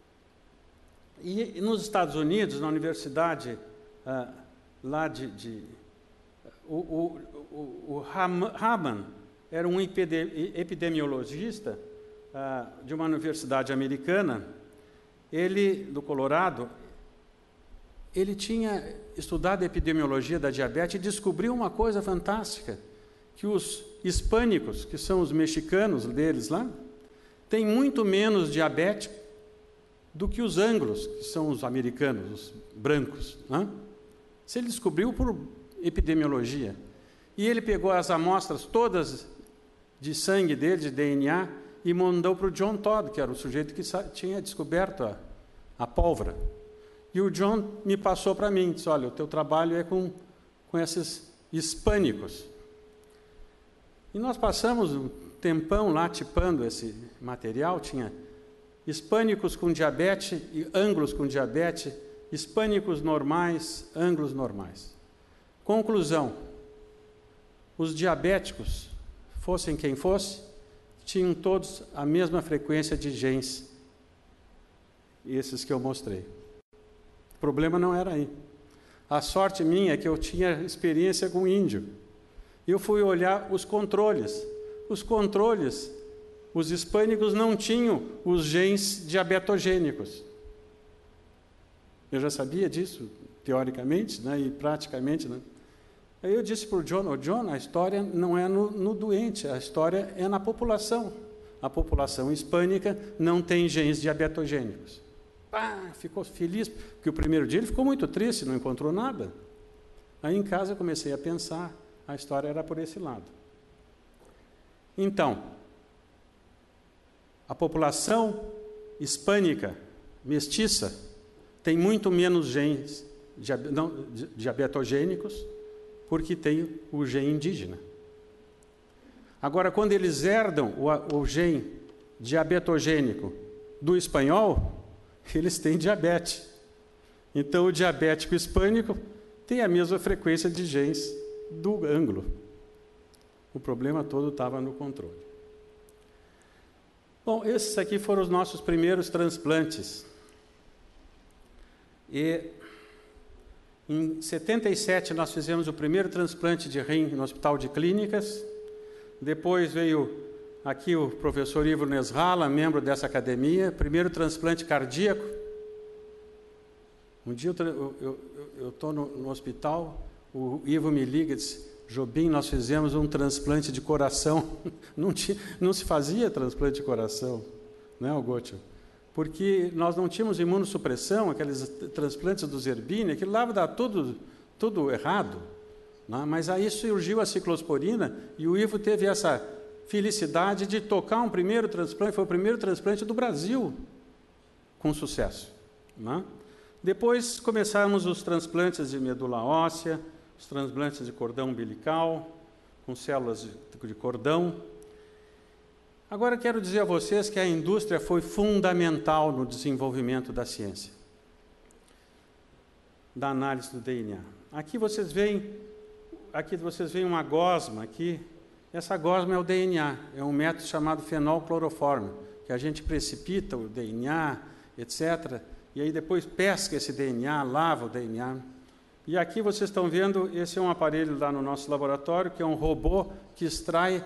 e nos Estados Unidos, na universidade ah, lá de... de o, o, o, o Haman era um epidemiologista ah, de uma universidade americana, ele, do Colorado, ele tinha estudado a epidemiologia da diabetes e descobriu uma coisa fantástica, que os hispânicos, que são os mexicanos deles lá, têm muito menos diabetes do que os anglos, que são os americanos, os brancos. Né? Isso ele descobriu por epidemiologia. E ele pegou as amostras todas de sangue dele, de D N A, e mandou para o John Todd, que era o sujeito que tinha descoberto a, a pólvora. E o John me passou para mim, disse, olha, o teu trabalho é com, com esses hispânicos. E nós passamos um tempão lá tipando esse material, tinha hispânicos com diabetes e ângulos com diabetes, hispânicos normais, ângulos normais. Conclusão, os diabéticos, fossem quem fosse, tinham todos a mesma frequência de genes, esses que eu mostrei. O problema não era aí. A sorte minha é que eu tinha experiência com índio. E eu fui olhar os controles. Os controles, os hispânicos não tinham os genes diabetogênicos. Eu já sabia disso, teoricamente, né, e praticamente. Né? Aí eu disse para o John, oh, John, a história não é no, no doente, a história é na população. A população hispânica não tem genes diabetogênicos. Ah, ficou feliz, porque o primeiro dia ele ficou muito triste, não encontrou nada. Aí em casa eu comecei a pensar, a história era por esse lado. Então, a população hispânica, mestiça, tem muito menos genes diabetogênicos, porque tem o gene indígena. Agora, quando eles herdam o, o gene diabetogênico do espanhol, eles têm diabetes. Então, o diabético hispânico tem a mesma frequência de genes do ângulo. O problema todo estava no controle. Bom, esses aqui foram os nossos primeiros transplantes. E em setenta e sete nós fizemos o primeiro transplante de rim no Hospital de Clínicas. Depois veio aqui o professor Ivo Nesrala, membro dessa academia, primeiro transplante cardíaco. Um dia eu estou no, no hospital, o Ivo me liga e diz, Jobim, nós fizemos um transplante de coração. Não, tinha, não se fazia transplante de coração, não é, Algocho? Porque nós não tínhamos imunossupressão, aqueles transplantes do Zerbini, aquilo lá dá tudo, tudo errado. Né? Mas aí surgiu a ciclosporina e o Ivo teve essa felicidade de tocar um primeiro transplante, foi o primeiro transplante do Brasil, com sucesso. Né? Depois começamos os transplantes de medula óssea, os transplantes de cordão umbilical, com células de, de cordão. Agora quero dizer a vocês que a indústria foi fundamental no desenvolvimento da ciência, da análise do D N A. Aqui vocês veem, aqui vocês veem uma gosma aqui. Essa gosma é o D N A, é um método chamado fenolcloroforme, que a gente precipita o D N A, etcétera, e aí depois pesca esse D N A, lava o D N A. E aqui vocês estão vendo, esse é um aparelho lá no nosso laboratório, que é um robô que extrai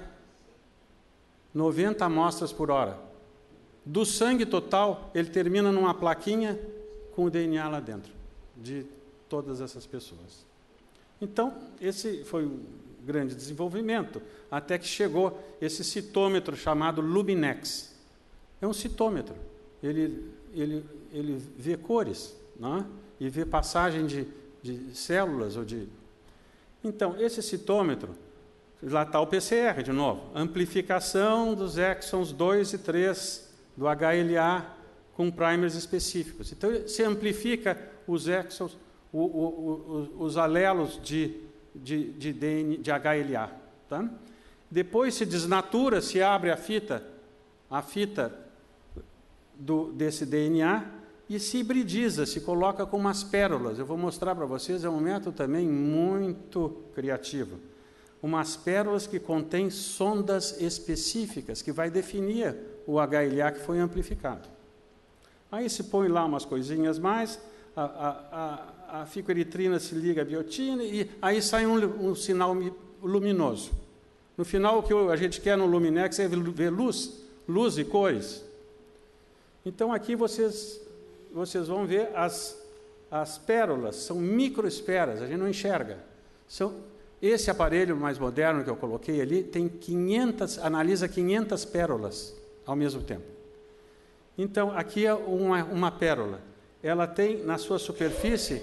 noventa amostras por hora. Do sangue total, ele termina numa plaquinha com o D N A lá dentro, de todas essas pessoas. Então, esse foi um grande desenvolvimento, até que chegou esse citômetro chamado Luminex. É um citômetro, ele, ele, ele vê cores, né? E vê passagem de, de células. Ou de... Então, esse citômetro, lá está o P C R de novo, amplificação dos exons dois e três do H L A com primers específicos. Então, se amplifica os exons, o, o, o, os alelos de, de, de, D N, de H L A. Tá? Depois se desnatura, se abre a fita, a fita do, desse D N A e se hibridiza, se coloca com umas pérolas. Eu vou mostrar para vocês, é um método também muito criativo. Umas pérolas que contêm sondas específicas, que vai definir o H L A que foi amplificado. Aí se põe lá umas coisinhas mais, a, a, a, a ficoeritrina se liga à biotina, e aí sai um, um sinal luminoso. No final, o que a gente quer no Luminex é ver luz, luz e cores. Então, aqui vocês, vocês vão ver as, as pérolas, são microesferas, a gente não enxerga. São, esse aparelho mais moderno que eu coloquei ali, tem quinhentas, analisa quinhentas pérolas ao mesmo tempo. Então, aqui é uma, uma pérola. Ela tem, na sua superfície,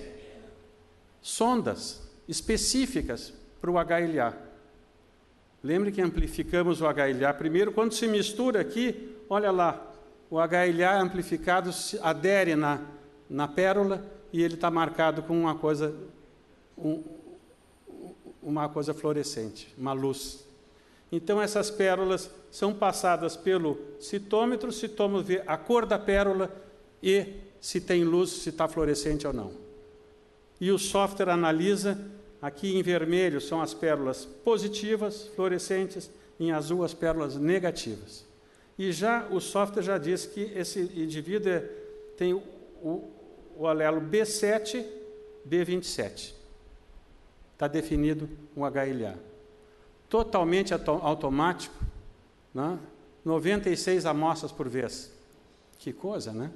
sondas específicas para o H L A. Lembre que amplificamos o H L A primeiro. Quando se mistura aqui, olha lá, o H L A amplificado se adere na, na pérola e ele está marcado com uma coisa, um, uma coisa fluorescente, uma luz. Então, essas pérolas são passadas pelo citômetro, o citômetro vê a cor da pérola e se tem luz, se está fluorescente ou não. E o software analisa, aqui em vermelho são as pérolas positivas, fluorescentes, em azul as pérolas negativas. E já o software já diz que esse indivíduo é, tem o, o, o alelo B sete, B vinte e sete. Está definido um H L A. Totalmente automático, né? noventa e seis amostras por vez. Que coisa, né?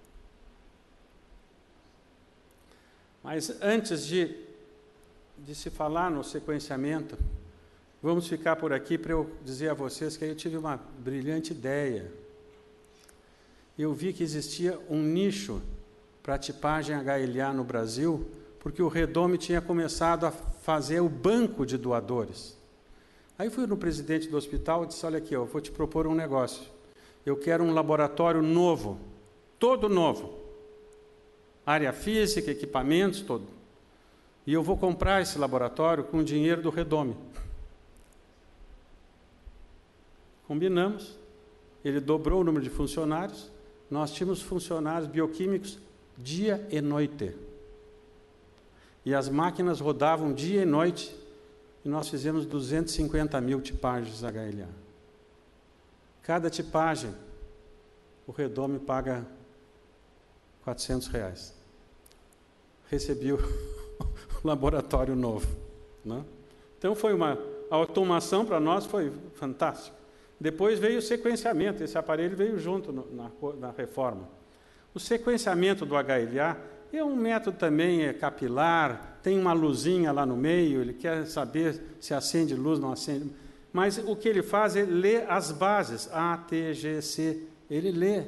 Mas antes de, de se falar no sequenciamento, vamos ficar por aqui para eu dizer a vocês que eu tive uma brilhante ideia. Eu vi que existia um nicho para a tipagem H L A no Brasil, porque o Redome tinha começado a fazer o banco de doadores. Aí fui no presidente do hospital e disse, olha aqui, eu vou te propor um negócio. Eu quero um laboratório novo, todo novo. Área física, equipamentos, todo. E eu vou comprar esse laboratório com o dinheiro do Redome. Combinamos, ele dobrou o número de funcionários, nós tínhamos funcionários bioquímicos dia e noite. E as máquinas rodavam dia e noite, e nós fizemos duzentas e cinquenta mil tipagens H L A. Cada tipagem, o Redome paga quatrocentos reais. Recebi o laboratório novo, né? Então, foi uma a automação para nós foi fantástica. Depois veio o sequenciamento, esse aparelho veio junto no, na, na reforma. O sequenciamento do H L A é um método também é capilar, tem uma luzinha lá no meio, ele quer saber se acende luz, não acende. Mas o que ele faz é ler as bases, A, T, G, C, ele lê.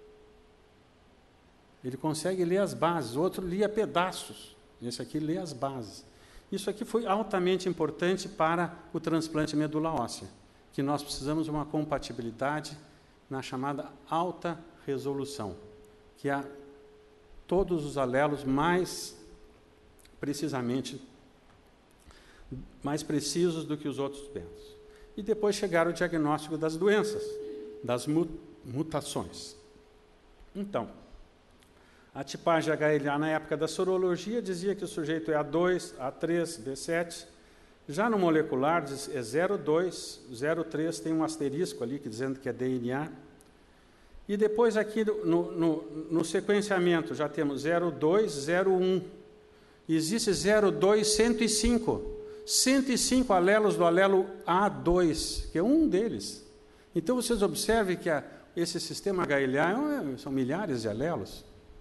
Ele consegue ler as bases, o outro lia pedaços, esse aqui lê as bases. Isso aqui foi altamente importante para o transplante medula óssea, que nós precisamos de uma compatibilidade na chamada alta resolução, que é todos os alelos mais precisamente, mais precisos do que os outros bentos. E depois chegar o diagnóstico das doenças, das mutações. Então, a tipagem H L A na época da sorologia dizia que o sujeito é A dois, A três, B sete. Já no molecular é zero dois, zero três, tem um asterisco ali que dizendo que é D N A. E depois aqui no, no, no sequenciamento já temos zero dois, zero um. Existe zero dois, cento e cinco. cento e cinco alelos do alelo A dois, que é um deles. Então vocês observem que a, esse sistema H L A é, são milhares de alelos.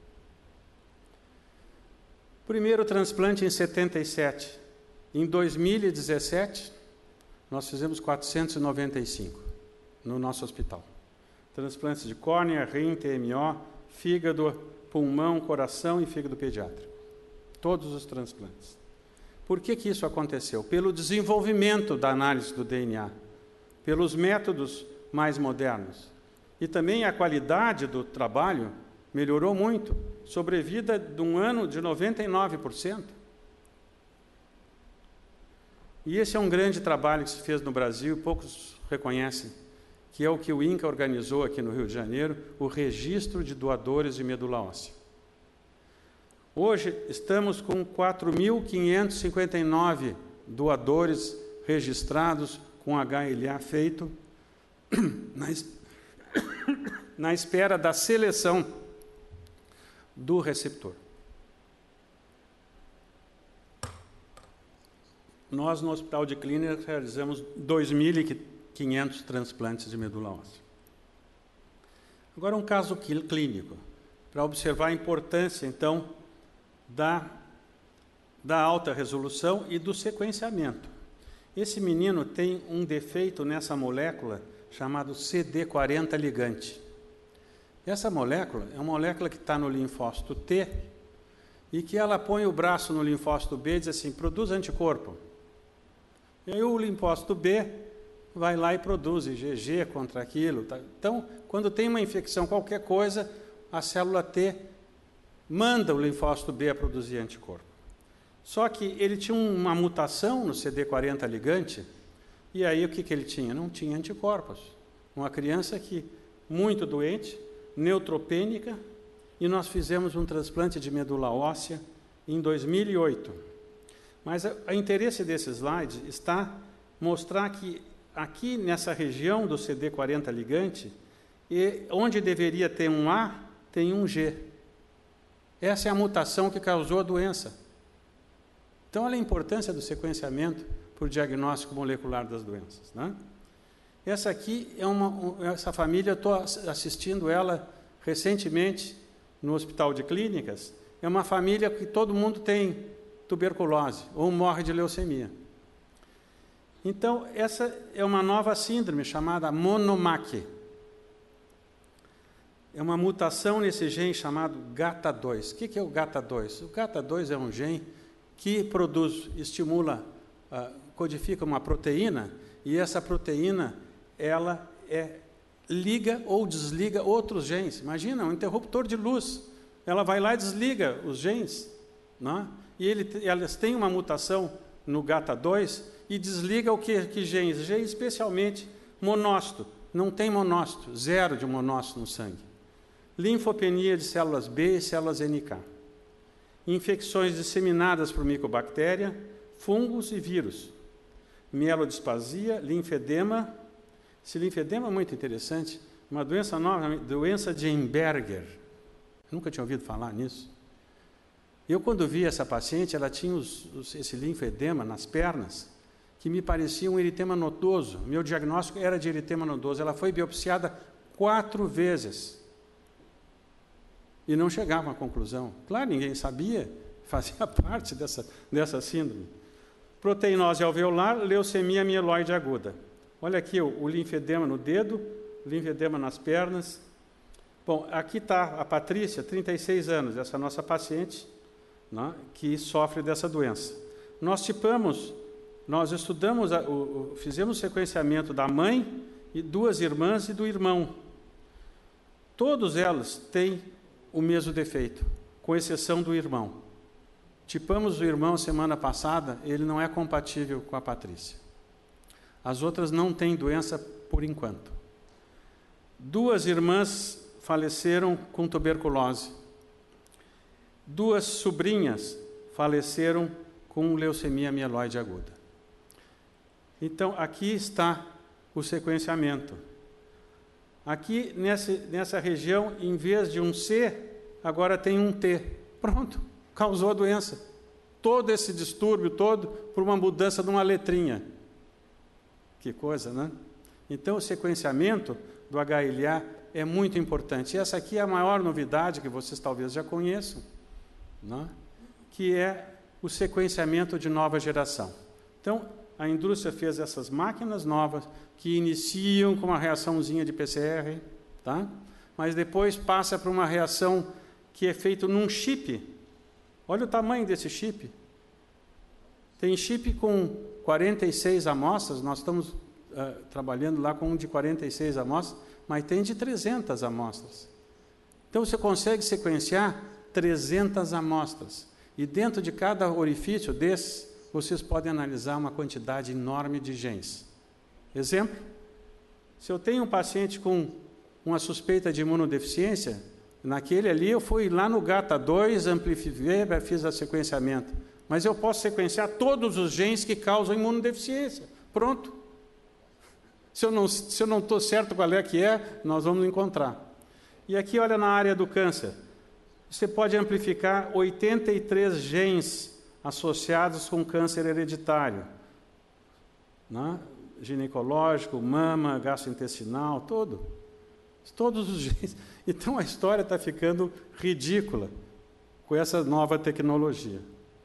Primeiro transplante em setenta e sete. Em dois mil e dezessete, nós fizemos quatrocentos e noventa e cinco no nosso hospital. Transplantes de córnea, rim, T M O, fígado, pulmão, coração e fígado pediátrico. Todos os transplantes. Por que que isso aconteceu? Pelo desenvolvimento da análise do D N A, pelos métodos mais modernos. E também a qualidade do trabalho melhorou muito. Sobrevida de um ano de noventa e nove por cento. E esse é um grande trabalho que se fez no Brasil, poucos reconhecem, que é o que o INCA organizou aqui no Rio de Janeiro, o registro de doadores de medula óssea. Hoje estamos com quatro mil quinhentos e cinquenta e nove doadores registrados com H L A feito na, es... na espera da seleção do receptor. Nós, no Hospital de Clínica, realizamos dois mil e quinhentos transplantes de medula óssea. Agora, um caso clínico, para observar a importância, então, da, da alta resolução e do sequenciamento. Esse menino tem um defeito nessa molécula chamado C D quarenta ligante. Essa molécula é uma molécula que está no linfócito T e que ela põe o braço no linfócito B e diz assim, produz anticorpo. E aí o linfócito B vai lá e produz I G G contra aquilo. Tá? Então, quando tem uma infecção, qualquer coisa, a célula T manda o linfócito B a produzir anticorpo. Só que ele tinha uma mutação no C D quarenta ligante, e aí o que, que ele tinha? Não tinha anticorpos. Uma criança que, muito doente, neutropênica, e nós fizemos um transplante de medula óssea em dois mil e oito. Mas o interesse desse slide está mostrar que aqui nessa região do C D quarenta ligante, e onde deveria ter um A, tem um G. Essa é a mutação que causou a doença. Então, olha a importância do sequenciamento para o diagnóstico molecular das doenças, né? Essa aqui é uma, essa família, eu estou assistindo ela recentemente no Hospital de Clínicas, é uma família que todo mundo tem tuberculose ou morre de leucemia. Então, essa é uma nova síndrome chamada Monomachy. É uma mutação nesse gene chamado gata dois. O que é o gata dois? O gata dois é um gene que produz, estimula, uh, codifica uma proteína, e essa proteína, ela é, liga ou desliga outros genes. Imagina, um interruptor de luz. Ela vai lá e desliga os genes, né? E ele, elas têm uma mutação no gata dois e desliga o que, que genes? Genes especialmente monócito. Não tem monócito, zero de monócito no sangue. Linfopenia de células B e células N K. Infecções disseminadas por micobactéria, fungos e vírus. Mielodisplasia, linfedema. Esse linfedema é muito interessante. Uma doença nova, doença de Emberger. Nunca tinha ouvido falar nisso. Eu, quando vi essa paciente, ela tinha os, os, esse linfedema nas pernas, que me parecia um eritema nodoso. Meu diagnóstico era de eritema nodoso. Ela foi biopsiada quatro vezes. E não chegava a uma conclusão. Claro, ninguém sabia, fazia parte dessa, dessa síndrome. Proteinose alveolar, leucemia mieloide aguda. Olha aqui o, o linfedema no dedo, linfedema nas pernas. Bom, aqui está a Patrícia, trinta e seis anos, essa nossa paciente, né, que sofre dessa doença. Nós tipamos, nós estudamos, a, o, o, fizemos o sequenciamento da mãe, e duas irmãs e do irmão. Todos elas têm o mesmo defeito, com exceção do irmão. Tipamos o irmão semana passada, ele não é compatível com a Patrícia. As outras não têm doença por enquanto. Duas irmãs faleceram com tuberculose. Duas sobrinhas faleceram com leucemia mieloide aguda. Então, aqui está o sequenciamento. Aqui, nessa, nessa região, em vez de um C, agora tem um T. Pronto, causou a doença. Todo esse distúrbio todo por uma mudança de uma letrinha. Que coisa, né? Então, o sequenciamento do H L A é muito importante. E essa aqui é a maior novidade que vocês talvez já conheçam, né? Que é o sequenciamento de nova geração. Então, a indústria fez essas máquinas novas que iniciam com uma reaçãozinha de P C R, tá? Mas depois passa para uma reação que é feita num chip. Olha o tamanho desse chip. Tem chip com quarenta e seis amostras, nós estamos uh, trabalhando lá com um de quarenta e seis amostras, mas tem de trezentas amostras. Então, você consegue sequenciar trezentas amostras. E dentro de cada orifício desses, vocês podem analisar uma quantidade enorme de genes. Exemplo, se eu tenho um paciente com uma suspeita de imunodeficiência, naquele ali eu fui lá no gata dois, amplifiquei, fiz o sequenciamento. Mas eu posso sequenciar todos os genes que causam imunodeficiência. Pronto. Se eu não se eu não estou certo qual é que é, nós vamos encontrar. E aqui, olha, na área do câncer. Você pode amplificar oitenta e três genes associados com câncer hereditário, né? Ginecológico, mama, gastrointestinal, todo. Todos os genes. Então, a história está ficando ridícula com essa nova tecnologia.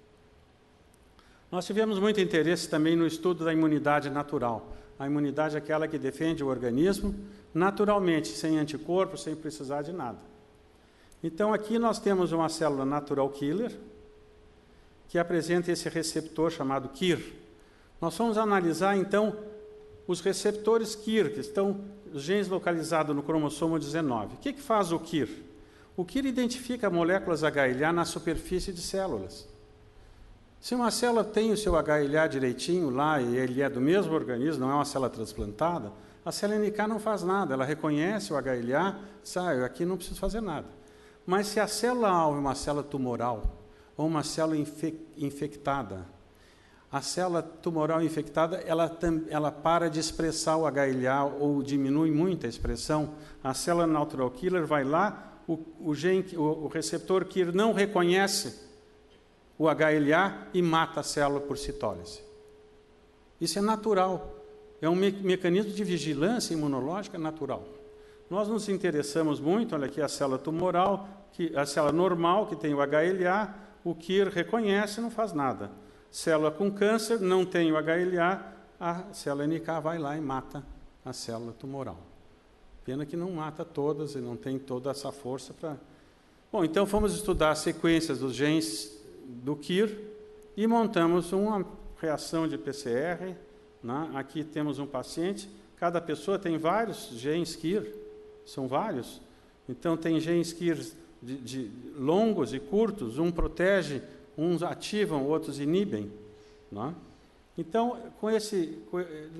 Nós tivemos muito interesse também no estudo da imunidade natural. A imunidade é aquela que defende o organismo naturalmente, sem anticorpos, sem precisar de nada. Então, aqui nós temos uma célula natural killer, que apresenta esse receptor chamado K I R. Nós vamos analisar, então, os receptores K I R, que estão os genes localizados no cromossomo dezenove. O que, que faz o K I R? O K I R identifica moléculas H L A na superfície de células. Se uma célula tem o seu H L A direitinho lá, e ele é do mesmo organismo, não é uma célula transplantada, a célula N K não faz nada, ela reconhece o H L A, sai, aqui não preciso fazer nada. Mas se a célula-alvo é uma célula tumoral, ou uma célula infec infectada, a célula tumoral infectada, ela, ela para de expressar o H L A, ou diminui muito a expressão, a célula natural killer vai lá, o, o, gen, o, o receptor K I R não reconhece o H L A e mata a célula por citólise. Isso é natural. É um me mecanismo de vigilância imunológica natural. Nós nos interessamos muito, olha aqui a célula tumoral, que, a célula normal, que tem o H L A, o K I R reconhece e não faz nada. Célula com câncer, não tem o H L A, a célula N K vai lá e mata a célula tumoral. Pena que não mata todas e não tem toda essa força para... Bom, então fomos estudar as sequências dos genes do K I R e montamos uma reação de P C R. Né? Aqui temos um paciente, cada pessoa tem vários genes K I R, são vários. Então, tem genes K I R de, de longos e curtos, um protege, uns ativam, outros inibem. Né? Então, com esse, com,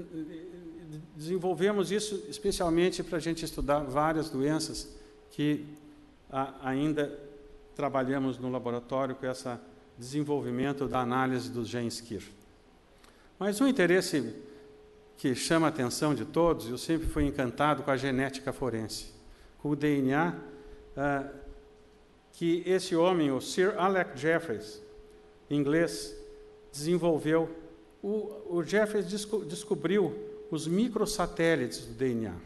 desenvolvemos isso especialmente para a gente estudar várias doenças que a, ainda trabalhamos no laboratório com esse desenvolvimento da análise dos genes K I R. Mas um interesse que chama a atenção de todos, eu sempre fui encantado com a genética forense, com o D N A, uh, que esse homem, o Sir Alec Jeffreys, inglês, desenvolveu. O, o Jeffreys desco descobriu os microsatélites do D N A,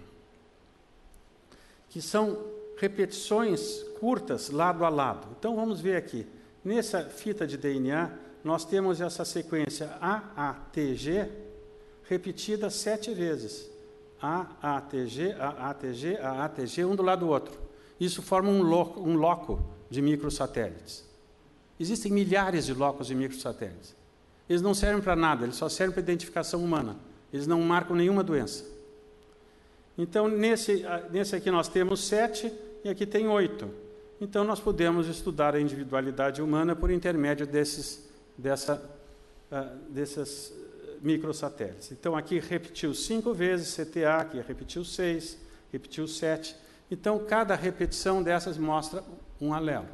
que são repetições curtas, lado a lado. Então, vamos ver aqui. Nessa fita de D N A, nós temos essa sequência A A T G repetida sete vezes. A A T G, A A T G, A A T G, um do lado do outro. Isso forma um loco, um loco de microsatélites. Existem milhares de locos de microsatélites. Eles não servem para nada, eles só servem para identificação humana. Eles não marcam nenhuma doença. Então, nesse, nesse aqui nós temos sete e aqui tem oito. Então, nós podemos estudar a individualidade humana por intermédio desses Dessa, uh, desses microsatélites. Então, aqui repetiu cinco vezes C T A, aqui repetiu seis, repetiu sete. Então, cada repetição dessas mostra um alelo.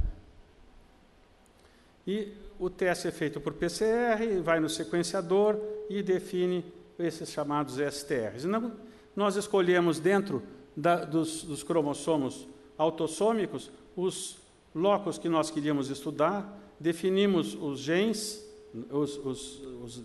E o teste é feito por P C R, vai no sequenciador e define esses chamados S T Rs. Então, nós escolhemos dentro da, dos, dos cromossomos autossômicos os locos que nós queríamos estudar, definimos os genes, os, os, os,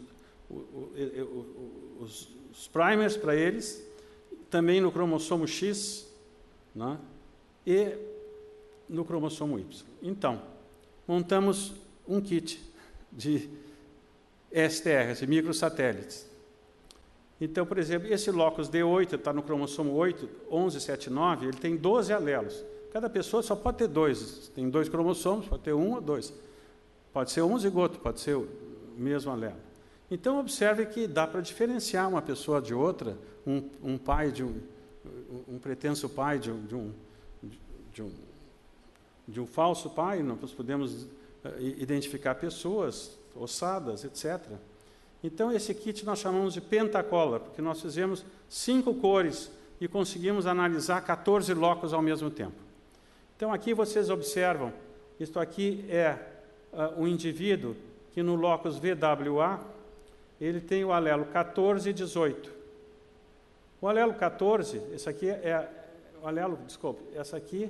os, os primers para eles, também no cromossomo X, né, e no cromossomo Y. Então, montamos um kit de S T Rs, de microsatélites. Então, por exemplo, esse locus D oito está no cromossomo oito, onze, sete, nove, ele tem doze alelos. Cada pessoa só pode ter dois. Tem dois cromossomos, pode ter um ou dois. Pode ser um zigoto, pode ser o mesmo alelo. Então, observe que dá para diferenciar uma pessoa de outra, um, um pai de um, um pretenso pai de um, de, um, de, um, de um falso pai, nós podemos uh, identificar pessoas, ossadas, etcétera. Então, esse kit nós chamamos de Pentacolor, porque nós fizemos cinco cores e conseguimos analisar quatorze locos ao mesmo tempo. Então, aqui vocês observam, isto aqui é uh, um indivíduo que no locus V W A, ele tem o alelo quatorze e dezoito. O alelo quatorze, esse aqui é, o alelo, desculpe, essa aqui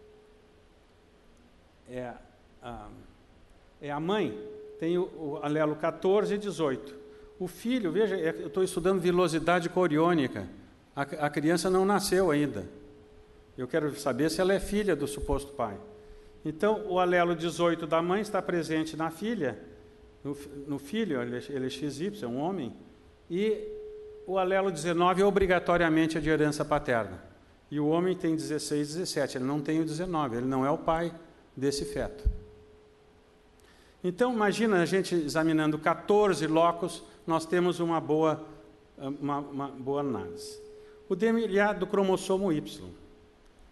é a, é a mãe, tem o, o alelo quatorze e dezoito. O filho, veja, eu estou estudando vilosidade coriônica, a, a criança não nasceu ainda. Eu quero saber se ela é filha do suposto pai. Então, o alelo dezoito da mãe está presente na filha, no, no filho, ele é X Y, é um homem, e o alelo dezenove é obrigatoriamente de herança paterna. E o homem tem dezesseis, dezessete, ele não tem o dezenove, ele não é o pai desse feto. Então, imagina a gente examinando quatorze locos, nós temos uma boa, uma, uma boa análise. O D N A do cromossomo Y.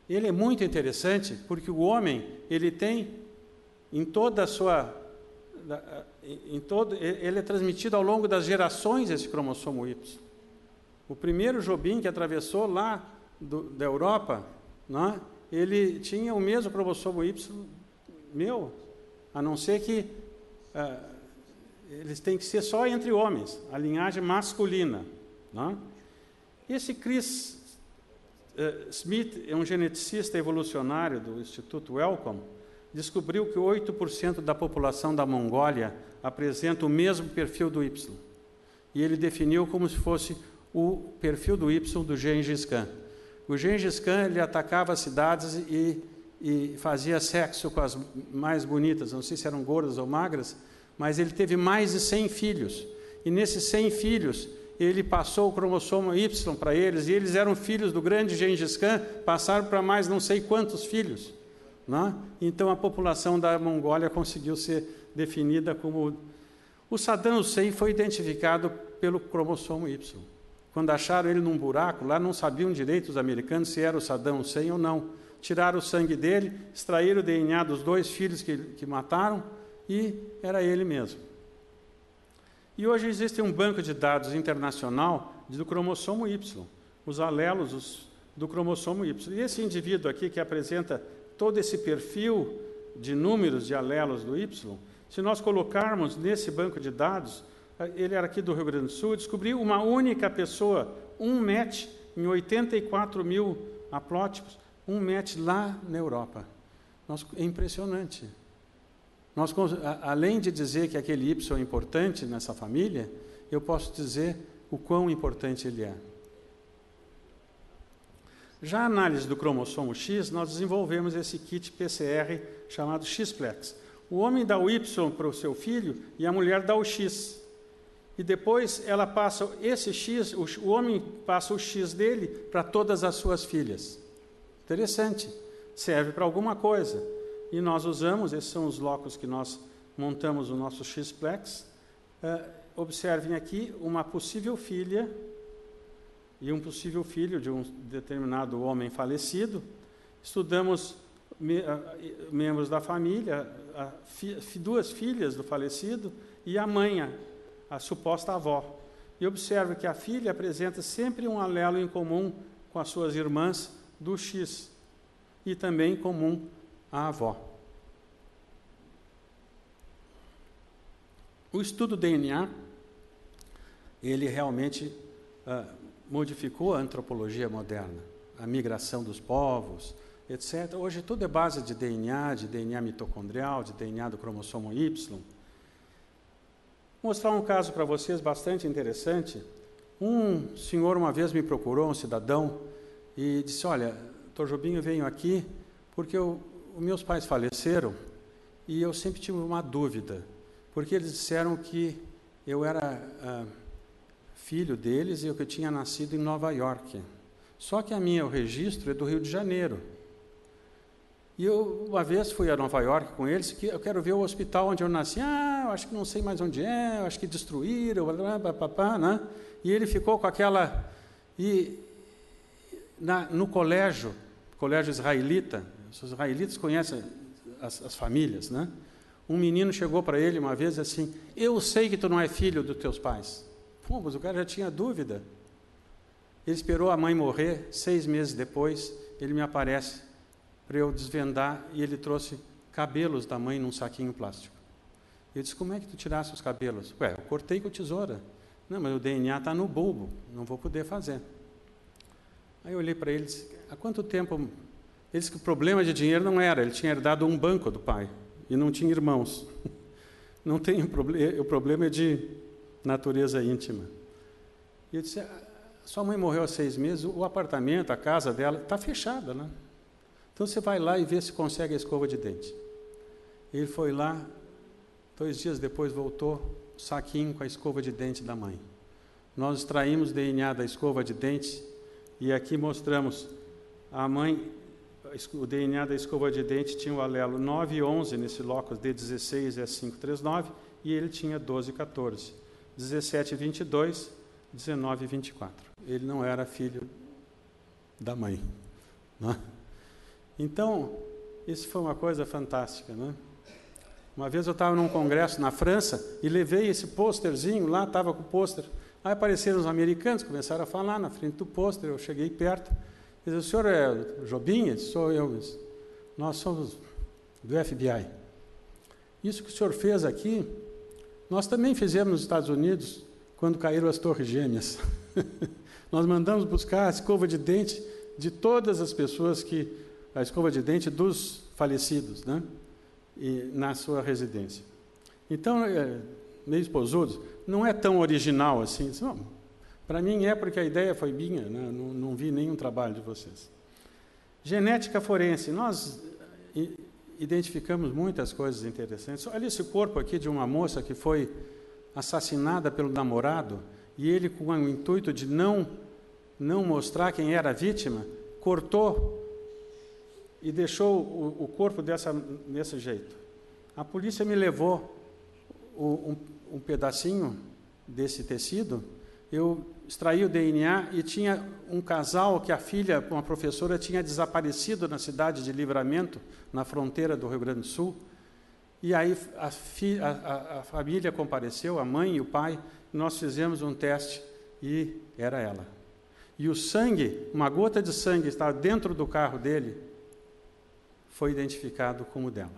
ele é muito interessante porque o homem, ele tem em toda a sua, em todo, ele é transmitido ao longo das gerações esse cromossomo Y. O primeiro Jobim que atravessou lá do, da Europa, né, ele tinha o mesmo cromossomo Y meu, a não ser que uh, eles têm que ser só entre homens, a linhagem masculina. Né? Esse Chris uh, Smith é um geneticista evolucionário do Instituto Wellcome, descobriu que oito por cento da população da Mongólia apresenta o mesmo perfil do Y. E ele definiu como se fosse o perfil do Y do Gengis Khan. O Gengis Khan, ele atacava cidades e, e fazia sexo com as mais bonitas, não sei se eram gordas ou magras, mas ele teve mais de cem filhos. E nesses cem filhos, ele passou o cromossomo Y para eles, e eles eram filhos do grande Gengis Khan, passaram para mais não sei quantos filhos. Né? Então, a população da Mongólia conseguiu ser definida como... O Saddam Hussein foi identificado pelo cromossomo Y. Quando acharam ele num buraco, lá não sabiam direito os americanos se era o Saddam Hussein ou não. Tiraram o sangue dele, extraíram o D N A dos dois filhos que, que mataram, e era ele mesmo. E hoje existe um banco de dados internacional do cromossomo Y, os alelos os, do cromossomo Y. E esse indivíduo aqui que apresenta todo esse perfil de números de alelos do Y, se nós colocarmos nesse banco de dados, ele era aqui do Rio Grande do Sul, descobriu uma única pessoa, um match em oitenta e quatro mil haplótipos, um match lá na Europa. Nós, é impressionante. Nós, além de dizer que aquele Y é importante nessa família, eu posso dizer o quão importante ele é. Já a análise do cromossomo X, nós desenvolvemos esse kit P C R chamado Xplex. O homem dá o Y para o seu filho e a mulher dá o X. E depois ela passa esse X, o, o homem passa o X dele para todas as suas filhas. Interessante. Serve para alguma coisa. E nós usamos, esses são os locos que nós montamos o nosso Xplex. Uh, observem aqui uma possível filha e um possível filho de um determinado homem falecido. Estudamos me, uh, membros da família, uh, fi, duas filhas do falecido e a mãe, a, a suposta avó. E observe que a filha apresenta sempre um alelo em comum com as suas irmãs do X e também em comum à avó. O estudo D N A, ele realmente uh, modificou a antropologia moderna, a migração dos povos, etcétera. Hoje tudo é base de D N A, de D N A mitocondrial, de D N A do cromossomo Y. Vou mostrar um caso para vocês bastante interessante. Um senhor uma vez me procurou, um cidadão, e disse, olha, doutor Jobim, eu venho aqui porque eu, os meus pais faleceram e eu sempre tive uma dúvida, porque eles disseram que eu era ah, filho deles e eu que tinha nascido em Nova York. Só que a minha, o registro é do Rio de Janeiro. E eu, uma vez, fui a Nova York com eles, que eu quero ver o hospital onde eu nasci. Ah, eu acho que não sei mais onde é, eu acho que destruíram, blá, blá, blá, blá, né? E ele ficou com aquela... E na, no colégio, colégio israelita, os israelitas conhecem as, as famílias, né? Um menino chegou para ele uma vez assim, eu sei que tu não é filho dos teus pais. Pô, mas o cara já tinha dúvida. Ele esperou a mãe morrer, seis meses depois, ele me aparece para eu desvendar, e ele trouxe cabelos da mãe num saquinho plástico. Eu disse, como é que tu tirasse os cabelos? Ué, eu cortei com tesoura. Não, mas o D N A está no bulbo, não vou poder fazer. Aí eu olhei para ele e disse, há quanto tempo... Ele disse que o problema de dinheiro não era, ele tinha herdado um banco do pai, e não tinha irmãos. Não tem problema, o problema é de natureza íntima. E eu disse, sua mãe morreu há seis meses, o apartamento, a casa dela, está fechada, né? Então você vai lá e vê se consegue a escova de dente. Ele foi lá, dois dias depois voltou, saquinho com a escova de dente da mãe. Nós extraímos D N A da escova de dente e aqui mostramos a mãe, o D N A da escova de dente tinha o alelo nove e onze nesse locus D dezesseis e S quinhentos e trinta e nove e ele tinha doze e quatorze, dezessete e vinte e dois, dezenove e vinte e quatro. Ele não era filho da mãe, né? Então, isso foi uma coisa fantástica, né? Uma vez eu estava num congresso na França e levei esse pôsterzinho, lá estava com o pôster. Aí apareceram os americanos, começaram a falar na frente do pôster, eu cheguei perto. E disse, o senhor é o Jobim? Eu disse, sou eu. Eu disse, nós somos do F B I. Isso que o senhor fez aqui, nós também fizemos nos Estados Unidos, quando caíram as Torres Gêmeas. Nós mandamos buscar a escova de dente de todas as pessoas que... a escova de dente dos falecidos, né? E na sua residência. Então, é, meio esposudos, não é tão original assim. Para mim é porque a ideia foi minha, né? não, não vi nenhum trabalho de vocês. Genética forense. Nós identificamos muitas coisas interessantes. Olha esse corpo aqui de uma moça que foi assassinada pelo namorado, e ele, com o intuito de não, não mostrar quem era a vítima, cortou e deixou o, o corpo dessa, desse jeito. A polícia me levou o, um, um pedacinho desse tecido, eu extraí o D N A e tinha um casal que a filha, uma professora, tinha desaparecido na cidade de Livramento, na fronteira do Rio Grande do Sul, e aí a, fi, a, a, a família compareceu, a mãe e o pai, e nós fizemos um teste e era ela. E o sangue, uma gota de sangue estava dentro do carro dele, foi identificado como dela.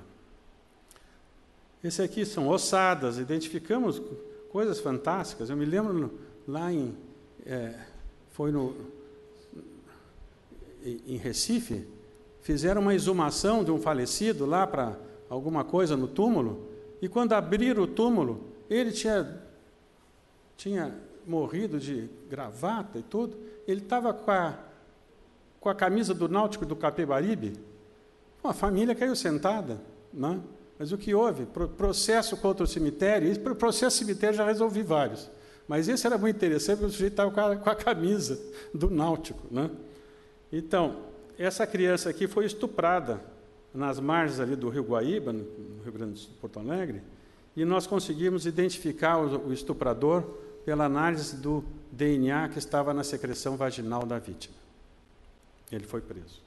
Esse aqui são ossadas, identificamos coisas fantásticas. Eu me lembro no, lá em, é, foi no, em Recife, fizeram uma exumação de um falecido lá para alguma coisa no túmulo, e quando abriram o túmulo, ele tinha, tinha morrido de gravata e tudo, ele estava com a, com a camisa do Náutico do Capibaribe. A família caiu sentada, né? Mas o que houve? Processo contra o cemitério, e para o processo cemitério já resolvi vários. Mas esse era muito interessante, porque o sujeito estava com a, com a camisa do Náutico, né? Então, essa criança aqui foi estuprada nas margens ali do Rio Guaíba, no Rio Grande do Sul, Porto Alegre, e nós conseguimos identificar o, o estuprador pela análise do D N A que estava na secreção vaginal da vítima. Ele foi preso.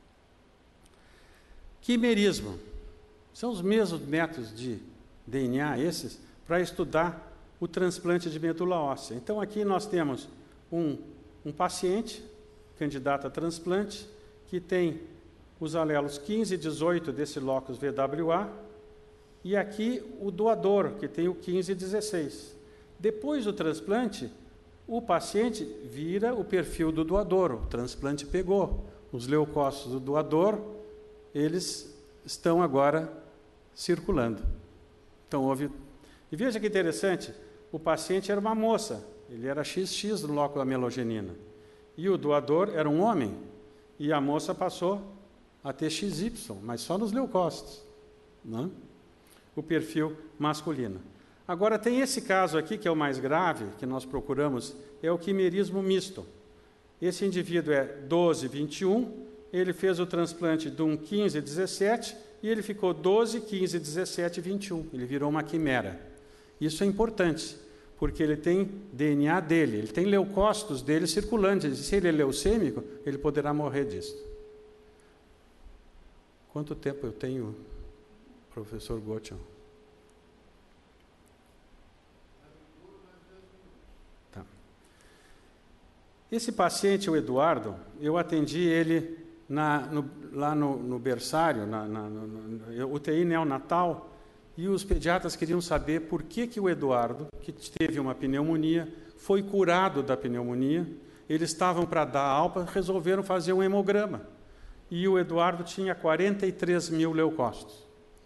Quimerismo. São os mesmos métodos de D N A, esses, para estudar o transplante de medula óssea. Então, aqui nós temos um, um paciente, candidato a transplante, que tem os alelos quinze e dezoito desse locus V W A, e aqui o doador, que tem o quinze e dezesseis. Depois do transplante, o paciente vira o perfil do doador, o transplante pegou. Os leucócitos do doador, eles estão agora circulando. Então, houve... E veja que interessante, o paciente era uma moça, ele era xis xis no lóculo da melogenina, e o doador era um homem, e a moça passou a ter xis ípsilon, mas só nos leucócitos, né? O perfil masculino. Agora, tem esse caso aqui, que é o mais grave, que nós procuramos, é o quimerismo misto. Esse indivíduo é doze, vinte e um, ele fez o transplante de um quinze, dezessete, e ele ficou doze, quinze, dezessete, vinte e um. Ele virou uma quimera. Isso é importante, porque ele tem D N A dele, ele tem leucócitos dele circulantes. Se ele é leucêmico, ele poderá morrer disso. Quanto tempo eu tenho, professor Gotchon? Tá. Esse paciente, o Eduardo, eu atendi ele na, no, lá no, no berçário, na, na no, U T I neonatal, e os pediatras queriam saber por que, que o Eduardo, que teve uma pneumonia, foi curado da pneumonia. Eles estavam para dar alta, resolveram fazer um hemograma. E o Eduardo tinha quarenta e três mil leucócitos.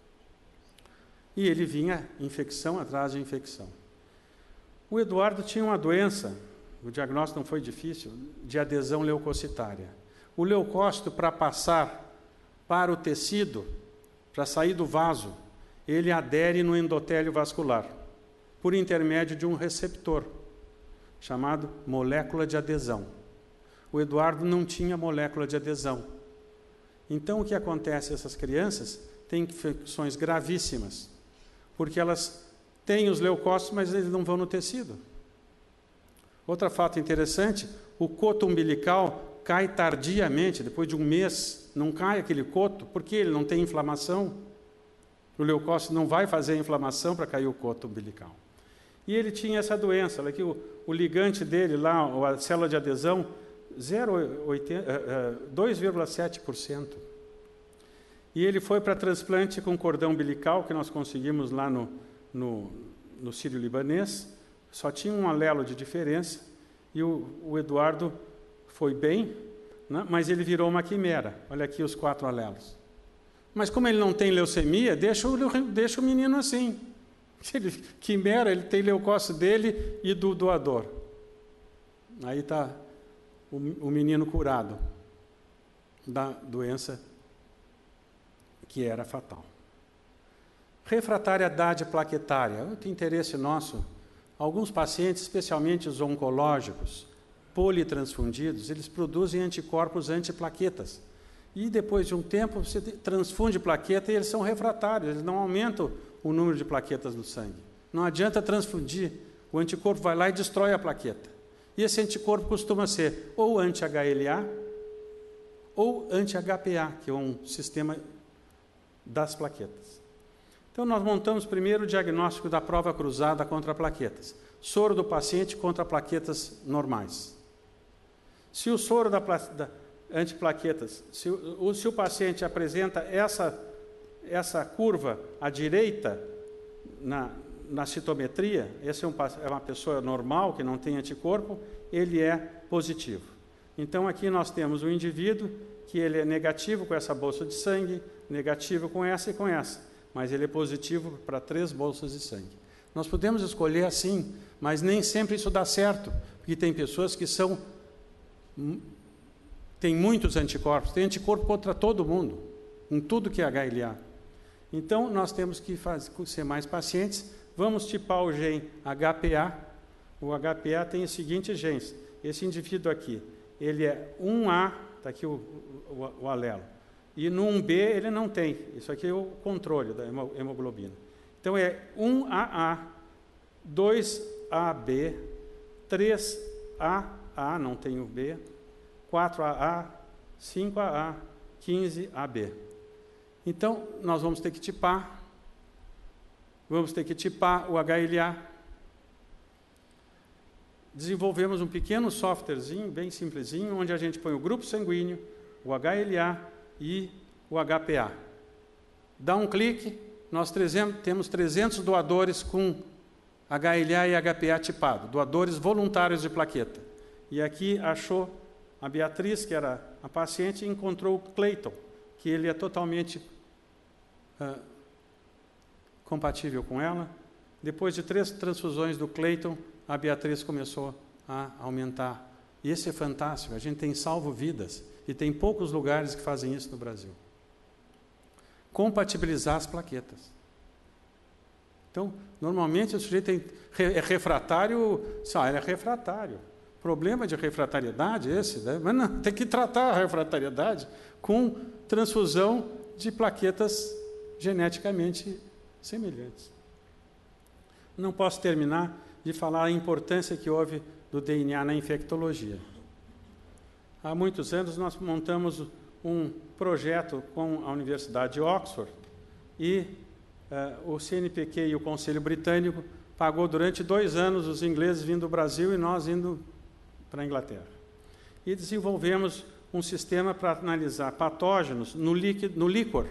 E ele vinha infecção atrás de infecção. O Eduardo tinha uma doença, o diagnóstico não foi difícil, de adesão leucocitária. O leucócito, para passar para o tecido, para sair do vaso, ele adere no endotélio vascular, por intermédio de um receptor, chamado molécula de adesão. O Eduardo não tinha molécula de adesão. Então, o que acontece? Essas crianças têm infecções gravíssimas, porque elas têm os leucócitos, mas eles não vão no tecido. Outro fato interessante, o coto umbilical cai tardiamente, depois de um mês, não cai aquele coto, porque ele não tem inflamação. O leucócito não vai fazer inflamação para cair o coto umbilical. E ele tinha essa doença, olha aqui, o, o ligante dele lá, a célula de adesão, dois vírgula sete por cento. E ele foi para transplante com cordão umbilical, que nós conseguimos lá no, no, no sírio-libanês, só tinha um alelo de diferença, e o, o Eduardo foi bem, né? Mas ele virou uma quimera. Olha aqui os quatro alelos. Mas como ele não tem leucemia, deixa o, deixa o menino assim. Ele, quimera, ele tem leucócito dele e do doador. Aí está o, o menino curado da doença que era fatal. Refratariedade plaquetária. Outro interesse nosso, alguns pacientes, especialmente os oncológicos, politransfundidos, eles produzem anticorpos antiplaquetas. E depois de um tempo, você transfunde plaqueta e eles são refratários, eles não aumentam o número de plaquetas no sangue. Não adianta transfundir, o anticorpo vai lá e destrói a plaqueta. E esse anticorpo costuma ser ou anti-H L A ou anti-H P A, que é um sistema das plaquetas. Então, nós montamos primeiro o diagnóstico da prova cruzada contra plaquetas. Soro do paciente contra plaquetas normais. Se o soro da, da antiplaquetas, se o, se o paciente apresenta essa, essa curva à direita na, na citometria, essa é, um, é uma pessoa normal, que não tem anticorpo, ele é positivo. Então, aqui nós temos um indivíduo que ele é negativo com essa bolsa de sangue, negativo com essa e com essa, mas ele é positivo para três bolsas de sangue. Nós podemos escolher assim, mas nem sempre isso dá certo, porque tem pessoas que são... tem muitos anticorpos, tem anticorpo contra todo mundo, em tudo que é H L A. Então, nós temos que fazer, ser mais pacientes, vamos tipar o gene H P A. O H P A tem os seguintes genes. Esse indivíduo aqui, ele é um A, está aqui o, o, o alelo, e no um B ele não tem. Isso aqui é o controle da hemoglobina. Então, é um A A, dois A B, três A A, não tem o B, quatro A A, cinco A A, quinze A B. Então, nós vamos ter que tipar, vamos ter que tipar o H L A. Desenvolvemos um pequeno softwarezinho, bem simplesinho, onde a gente põe o grupo sanguíneo, o H L A e o H P A. Dá um clique, nós temos trezentos doadores com H L A e H P A tipado, doadores voluntários de plaqueta. E aqui achou a Beatriz, que era a paciente, e encontrou o Clayton, que ele é totalmente uh, compatível com ela. Depois de três transfusões do Clayton, a Beatriz começou a aumentar. E esse é fantástico, a gente tem salvo vidas, e tem poucos lugares que fazem isso no Brasil. Compatibilizar as plaquetas. Então, normalmente o sujeito tem, é refratário, só, ele é refratário. Problema de refratariedade esse, né? Mas não, tem que tratar a refratariedade com transfusão de plaquetas geneticamente semelhantes. Não posso terminar de falar a importância que houve do D N A na infectologia. Há muitos anos nós montamos um projeto com a Universidade de Oxford e uh, o C N P Q e o Conselho Britânico pagou durante dois anos os ingleses vindo do Brasil e nós indo para a Inglaterra. E desenvolvemos um sistema para analisar patógenos no, líquido, no líquor,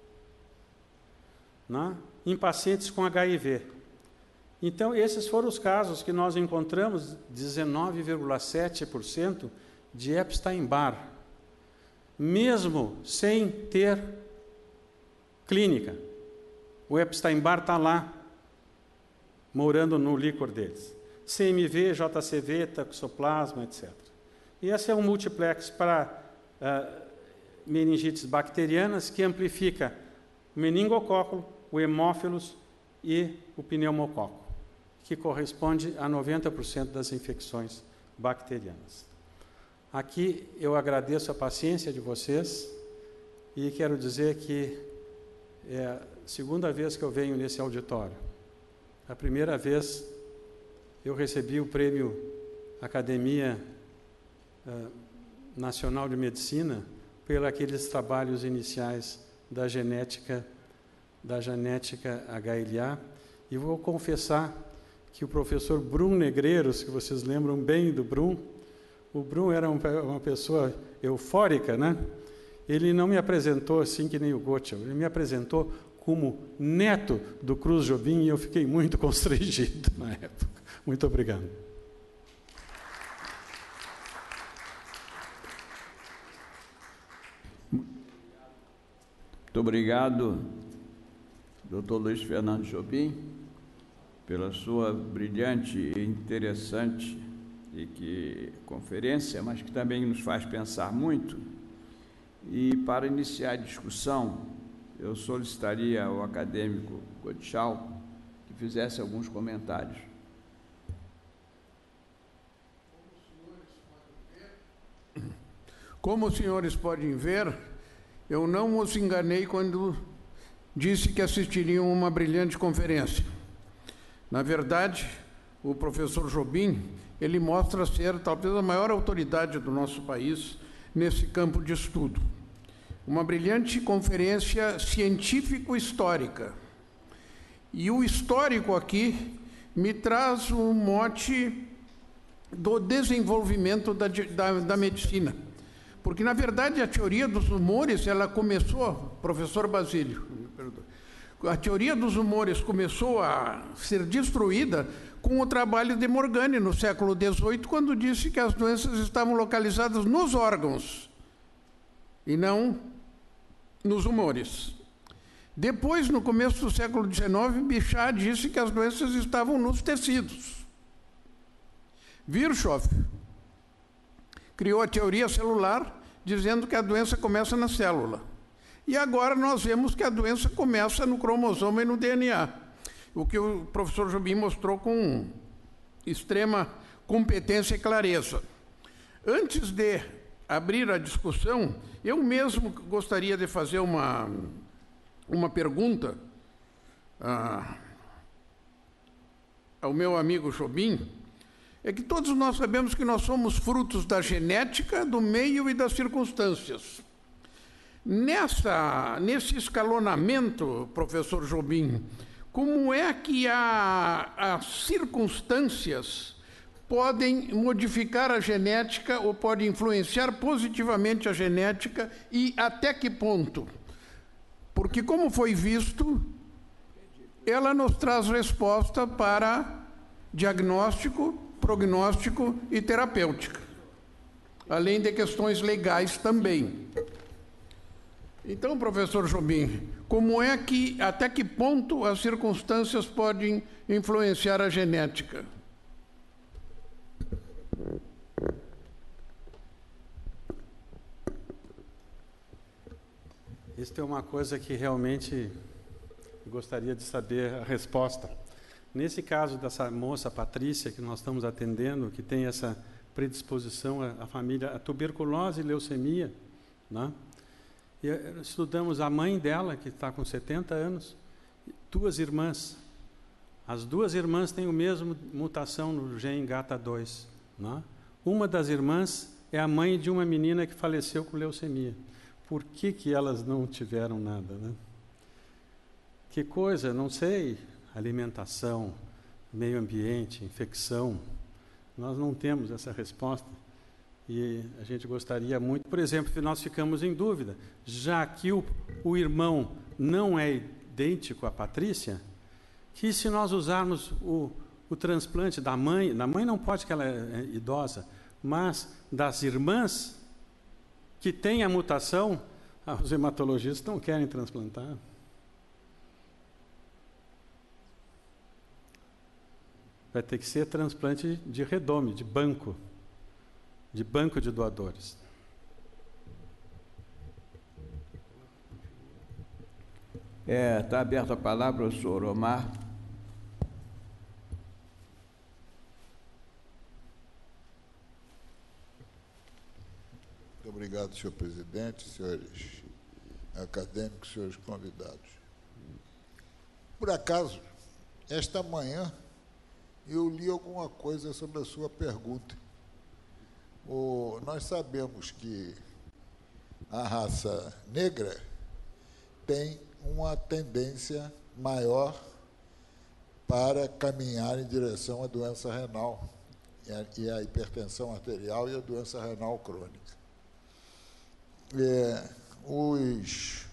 né, em pacientes com H I V. Então, esses foram os casos que nós encontramos, dezenove vírgula sete por cento de Epstein-Barr, mesmo sem ter clínica. O Epstein-Barr está lá, morando no líquor deles. C M V, J C V, toxoplasma, etcétera. E esse é um multiplex para uh, meningites bacterianas que amplifica o meningococo, o hemófilos e o pneumococo, que corresponde a noventa por cento das infecções bacterianas. Aqui eu agradeço a paciência de vocês e quero dizer que é a segunda vez que eu venho nesse auditório. A primeira vez eu recebi o prêmio Academia uh, Nacional de Medicina pelos aqueles trabalhos iniciais da genética, da genética H L A. E vou confessar que o professor Brum Negreiros, que vocês lembram bem do Brum, o Brum era uma pessoa eufórica, né? Ele não me apresentou assim que nem o Goethe, ele me apresentou como neto do Cruz Jobim e eu fiquei muito constrangido na época. Muito obrigado. Muito obrigado, doutor Luiz Fernando Jobim, pela sua brilhante e interessante e que, conferência, mas que também nos faz pensar muito. E, para iniciar a discussão, eu solicitaria ao acadêmico Gottschalk que fizesse alguns comentários. Como os senhores podem ver, eu não os enganei quando disse que assistiriam a uma brilhante conferência. Na verdade, o professor Jobim, ele mostra ser talvez a maior autoridade do nosso país nesse campo de estudo. Uma brilhante conferência científico-histórica. E o histórico aqui me traz o mote do desenvolvimento da, da, da medicina. Porque, na verdade, a teoria dos humores, ela começou, professor Basílio, a teoria dos humores começou a ser destruída com o trabalho de Morgane, no século dezoito, quando disse que as doenças estavam localizadas nos órgãos e não nos humores. Depois, no começo do século dezenove, Bichat disse que as doenças estavam nos tecidos. Virchow criou a teoria celular, dizendo que a doença começa na célula. E agora nós vemos que a doença começa no cromossoma e no D N A. O que o professor Jobim mostrou com extrema competência e clareza. Antes de abrir a discussão, eu mesmo gostaria de fazer uma, uma pergunta ah, ao meu amigo Jobim. É que todos nós sabemos que nós somos frutos da genética, do meio e das circunstâncias. Nessa, nesse escalonamento, professor Jobim, como é que a, as circunstâncias podem modificar a genética ou podem influenciar positivamente a genética e até que ponto? Porque, como foi visto, ela nos traz resposta para diagnóstico, prognóstico e terapêutica, além de questões legais também. Então, professor Jobim, como é que, até que ponto as circunstâncias podem influenciar a genética? Isso é uma coisa que realmente gostaria de saber a resposta. Nesse caso dessa moça Patrícia que nós estamos atendendo, que tem essa predisposição à família, a tuberculose e leucemia, né? E estudamos a mãe dela, que está com setenta anos, duas irmãs. As duas irmãs têm a mesma mutação no gene G A T A dois. Né? Uma das irmãs é a mãe de uma menina que faleceu com leucemia. Por que que elas não tiveram nada? Né? Que coisa, não sei. Alimentação, meio ambiente, infecção. Nós não temos essa resposta. E a gente gostaria muito, por exemplo, que nós ficamos em dúvida, já que o, o irmão não é idêntico à Patrícia, que se nós usarmos o, o transplante da mãe, da mãe não pode, que ela é idosa, mas das irmãs que têm a mutação, os hematologistas não querem transplantar. Vai ter que ser transplante de redome, de banco. de banco de doadores. É, está aberta a palavra ao senhor Omar. Muito obrigado, senhor presidente, senhores acadêmicos, senhores convidados. Por acaso, esta manhã, eu li alguma coisa sobre a sua pergunta. O, nós sabemos que a raça negra tem uma tendência maior para caminhar em direção à doença renal, e à hipertensão arterial e à doença renal crônica. É, os,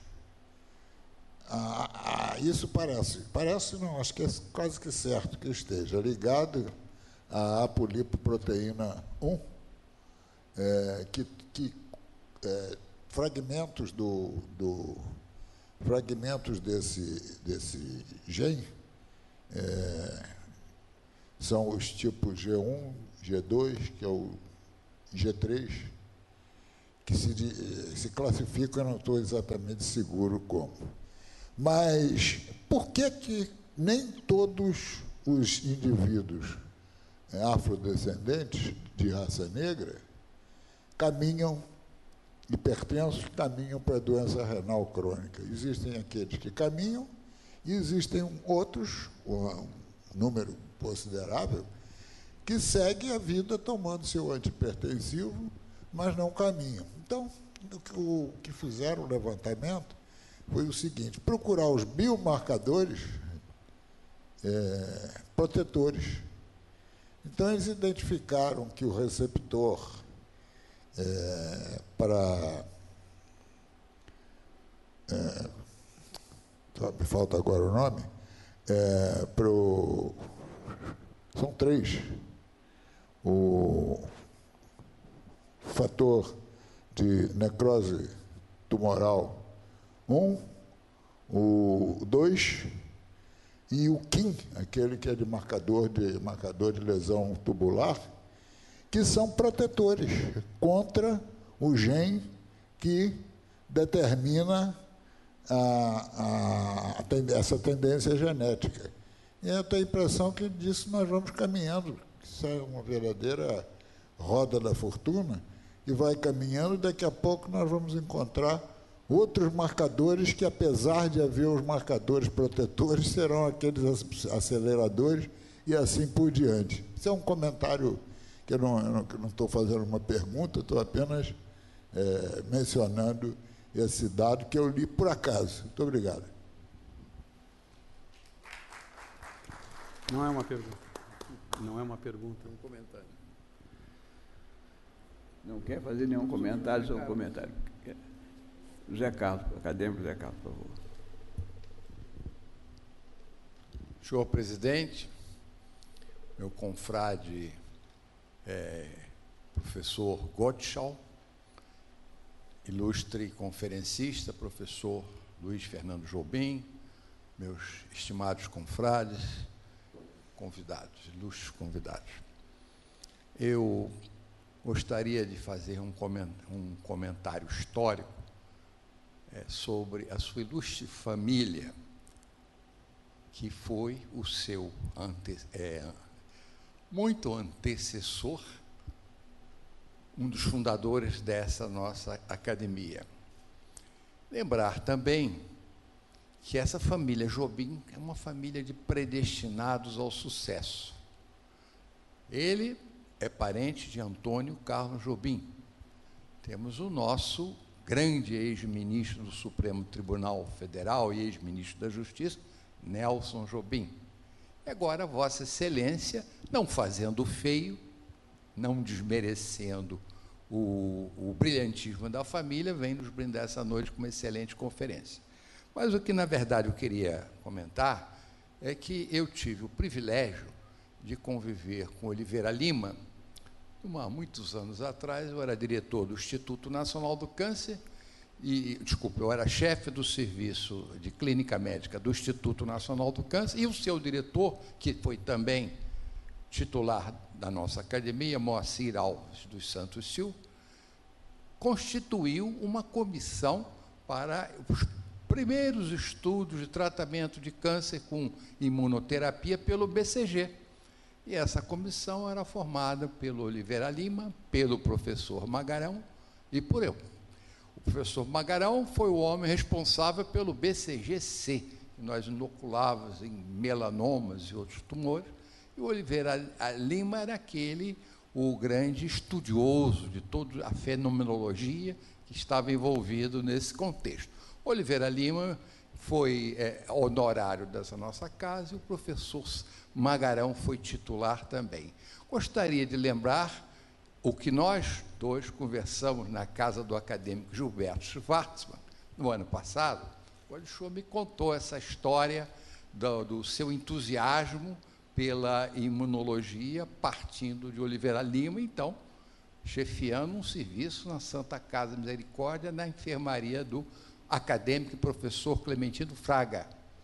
a, a, isso parece, parece não, acho que é quase que certo que esteja ligado à apolipoproteína um, é, que, que é, fragmentos do, do fragmentos desse, desse gene é, são os tipos G um, G dois, que é o G três, que se, se classificam, eu não estou exatamente seguro como. Mas por que que nem todos os indivíduos afrodescendentes de raça negra caminham, hipertensos, caminham para a doença renal crônica? Existem aqueles que caminham e existem outros, um número considerável, que seguem a vida tomando seu antihipertensivo, mas não caminham. Então, o que fizeram o levantamento foi o seguinte: procurar os biomarcadores é, protetores. Então, eles identificaram que o receptor é, para... É, me falta agora o nome, é, pro, são três. O fator de necrose tumoral um, o dois e o K I M, aquele que é de marcador de, marcador de lesão tubular, que são protetores contra o gene que determina a, a, a, essa tendência genética. E eu tenho a impressão que disso nós vamos caminhando. Isso é uma verdadeira roda da fortuna, e vai caminhando, e daqui a pouco nós vamos encontrar outros marcadores que, apesar de haver os marcadores protetores, serão aqueles aceleradores e assim por diante. Isso é um comentário que eu não estou fazendo uma pergunta, estou apenas é, mencionando esse dado que eu li por acaso. Muito obrigado. Não é uma pergunta. Não é uma pergunta, é um comentário. Não quer fazer nenhum comentário sobre o comentário. José Carlos, acadêmico José Carlos, por favor. Senhor presidente, meu confrade, é, professor Gottschall, ilustre conferencista, professor Luiz Fernando Jobim, meus estimados confrades, convidados, ilustres convidados. Eu gostaria de fazer um comentário histórico é, sobre a sua ilustre família, que foi o seu ante, é, muito antecessor, um dos fundadores dessa nossa academia. Lembrar também que essa família Jobim é uma família de predestinados ao sucesso. Ele é parente de Antônio Carlos Jobim. Temos o nosso grande ex-ministro do Supremo Tribunal Federal e ex-ministro da Justiça, Nelson Jobim. E agora, Vossa Excelência, não fazendo feio, não desmerecendo o, o brilhantismo da família, vem nos brindar essa noite com uma excelente conferência. Mas o que, na verdade, eu queria comentar é que eu tive o privilégio de conviver com Oliveira Lima. Há muitos anos atrás, eu era diretor do Instituto Nacional do Câncer, e, desculpe, eu era chefe do serviço de clínica médica do Instituto Nacional do Câncer, e o seu diretor, que foi também titular da nossa academia, Moacir Alves dos Santos Silva, constituiu uma comissão para os primeiros estudos de tratamento de câncer com imunoterapia pelo B C G. E essa comissão era formada pelo Oliveira Lima, pelo professor Magarão e por eu. O professor Magarão foi o homem responsável pelo B C G C, que nós inoculávamos em melanomas e outros tumores, e o Oliveira Lima era aquele o grande estudioso de toda a fenomenologia que estava envolvido nesse contexto. Oliveira Lima foi é, honorário dessa nossa casa e o professor Magarão foi titular também. Gostaria de lembrar o que nós dois conversamos na casa do acadêmico Gilberto Schwartzman, no ano passado, quando o senhor me contou essa história do, do seu entusiasmo pela imunologia, partindo de Oliveira Lima, então, chefiando um serviço na Santa Casa Misericórdia, na enfermaria do acadêmico e professor Clementino Fraga.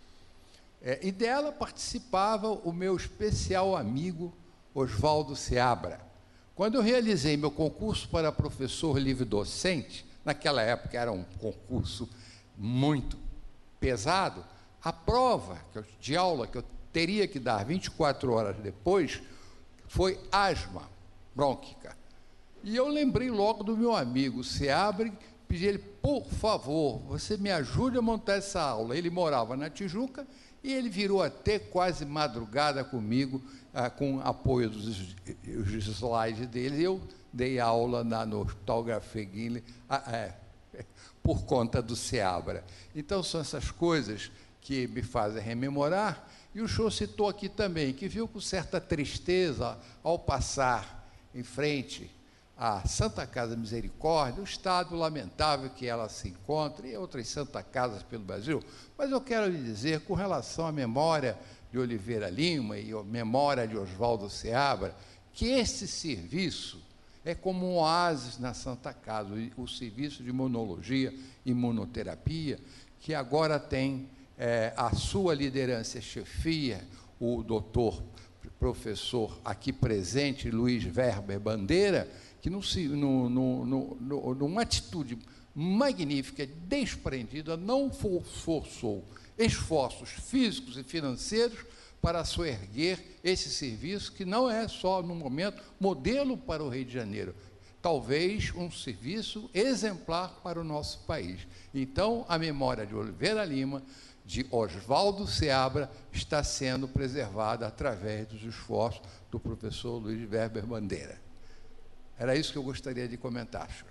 É, e dela participava o meu especial amigo Oswaldo Seabra. Quando eu realizei meu concurso para professor livre-docente, naquela época era um concurso muito pesado, a prova de aula que eu teria que dar vinte e quatro horas depois foi asma brônquica. E eu lembrei logo do meu amigo Seabra, pedi ele, por favor, você me ajude a montar essa aula. Ele morava na Tijuca e ele virou até quase madrugada comigo, ah, com apoio dos slides dele. Eu dei aula na, no Hospital Grafeguinle, ah, é, por conta do Seabra. Então, são essas coisas que me fazem rememorar. E o senhor citou aqui também, que viu com certa tristeza, ao passar em frente à Santa Casa Misericórdia, o estado lamentável que ela se encontra, e outras Santas Casas pelo Brasil. Mas eu quero lhe dizer, com relação à memória de Oliveira Lima e a memória de Oswaldo Seabra, que esse serviço é como um oásis na Santa Casa, o serviço de imunologia e imunoterapia, que agora tem é, a sua liderança, chefia, o doutor professor aqui presente, Luiz Werber Bandeira, que num, num, num, num, numa atitude magnífica, desprendida, não forçou esforços físicos e financeiros para soerguer esse serviço, que não é só, no momento, modelo para o Rio de Janeiro, talvez um serviço exemplar para o nosso país. Então, a memória de Oliveira Lima, de Oswaldo Seabra, está sendo preservada através dos esforços do professor Luiz Werber Bandeira. Era isso que eu gostaria de comentar, senhor.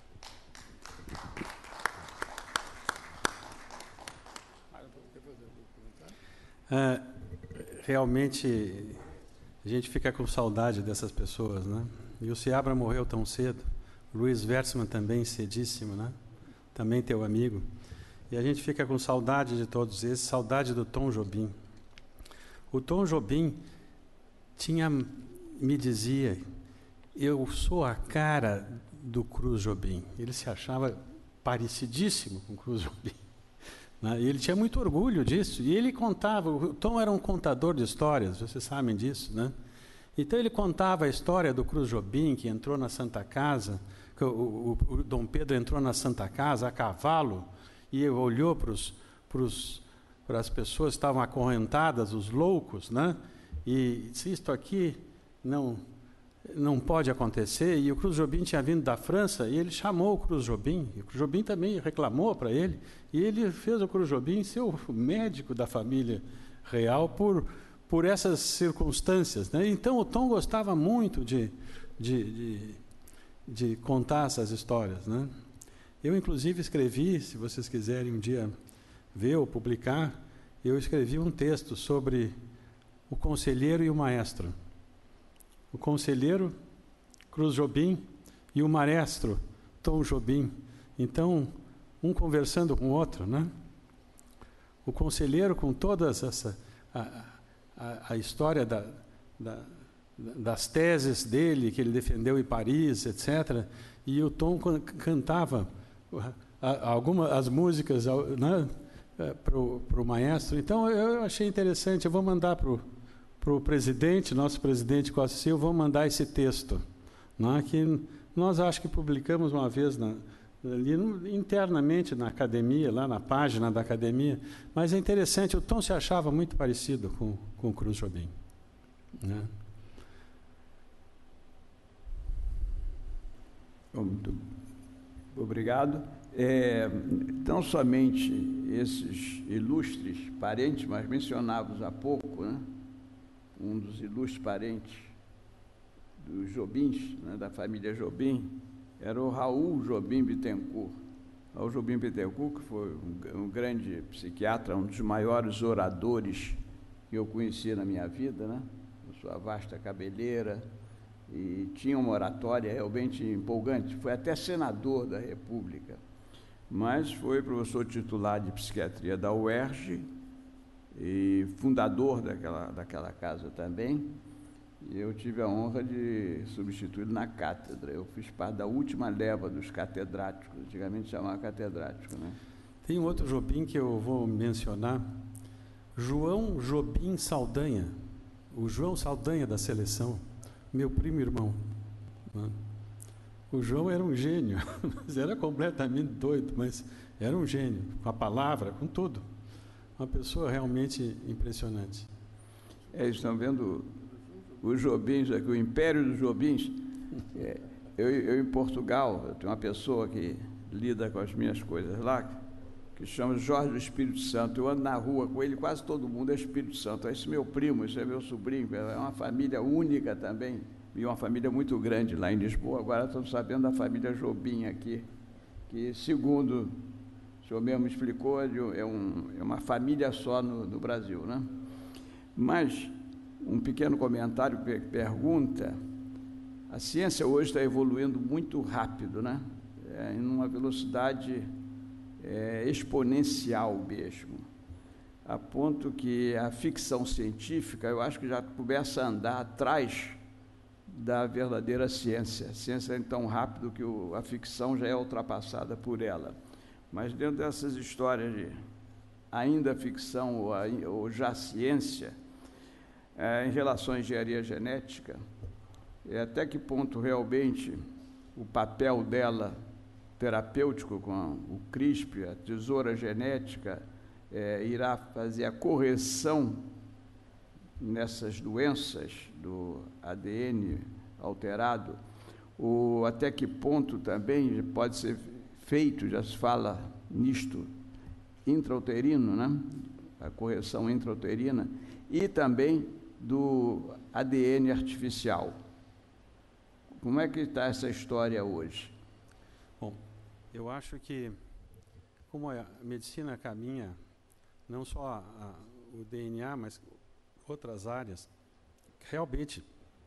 É, realmente, a gente fica com saudade dessas pessoas, né? E o Seabra morreu tão cedo, o Luiz Wertzmann também cedíssimo, né? Também teu amigo. E a gente fica com saudade de todos esses, saudade do Tom Jobim. O Tom Jobim tinha, me dizia, eu sou a cara do Cruz Jobim. Ele se achava parecidíssimo com o Cruz Jobim. Né? E ele tinha muito orgulho disso. E ele contava, o Tom era um contador de histórias, vocês sabem disso, né? Então ele contava a história do Cruz Jobim, que entrou na Santa Casa, que o, o, o Dom Pedro entrou na Santa Casa a cavalo, e olhou para os, para os, para as pessoas que estavam acorrentadas, os loucos, né? E disse, isto aqui não, não pode acontecer. E o Cruz Jobim tinha vindo da França, e ele chamou o Cruz Jobim, e o Cruz Jobim também reclamou para ele, e ele fez o Cruz Jobim ser o médico da família real por, por essas circunstâncias, né? Então o Tom gostava muito de, de, de, de contar essas histórias, né? Eu, inclusive, escrevi, se vocês quiserem um dia ver ou publicar, eu escrevi um texto sobre o conselheiro e o maestro. O conselheiro, Cruz Jobim, e o maestro, Tom Jobim. Então, um conversando com o outro, né? O conselheiro com toda essa a, a, a história da, da, das teses dele, que ele defendeu em Paris, etcétera. E o Tom cantava algumas as músicas, né, para o maestro. Então, eu achei interessante. Eu vou mandar para o presidente, nosso presidente Costa Silva, vou mandar esse texto, né, que nós acho que publicamos uma vez na, ali no, internamente na academia, lá na página da academia. Mas é interessante, o Tom se achava muito parecido com, com o Cruz Jobim, né? Obrigado. É, não somente esses ilustres parentes, mas mencionados há pouco, né? Um dos ilustres parentes dos Jobins, né, da família Jobim, era o Raul Jobim Bittencourt. Raul Jobim Bittencourt, que foi um, um grande psiquiatra, um dos maiores oradores que eu conheci na minha vida, né, com sua vasta cabeleira, e tinha uma oratória realmente empolgante. Foi até senador da República, mas foi professor titular de psiquiatria da U E R J e fundador daquela, daquela casa também. E eu tive a honra de substituí-lo na cátedra. Eu fiz parte da última leva dos catedráticos, antigamente chamava catedrático, né? Tem um outro Jobim que eu vou mencionar, João Jobim Saldanha, o João Saldanha da seleção, meu primo irmão. O João era um gênio, era completamente doido, mas era um gênio, com a palavra, com tudo. Uma pessoa realmente impressionante. É, estão vendo os Jobins aqui, o Império dos Jobins. É, eu, eu, em Portugal, eu tenho uma pessoa que lida com as minhas coisas lá, que chama Jorge do Espírito Santo. Eu ando na rua com ele, quase todo mundo é Espírito Santo. Esse é meu primo, esse é meu sobrinho, é uma família única também, e uma família muito grande lá em Lisboa. Agora estamos sabendo da família Jobim aqui, que, segundo o senhor mesmo explicou, é, um, é uma família só no, no Brasil, né? Mas um pequeno comentário que pergunta: a ciência hoje está evoluindo muito rápido, né? É, em uma velocidade é, exponencial mesmo, a ponto que a ficção científica, eu acho que já começa a andar atrás da verdadeira ciência. A ciência é tão rápido que o, a ficção já é ultrapassada por ela. Mas dentro dessas histórias de ainda ficção ou, ou já ciência, é, em relação à engenharia genética, é, até que ponto realmente o papel dela terapêutico com a, o CRISPR, a tesoura genética, é, irá fazer a correção nessas doenças do A D N alterado, ou até que ponto também pode ser feito, já se fala nisto, intrauterino, né? A correção intrauterina, e também do A D N artificial. Como é que está essa história hoje? Bom, eu acho que, como a medicina caminha, não só a, a, o D N A, mas outras áreas, realmente,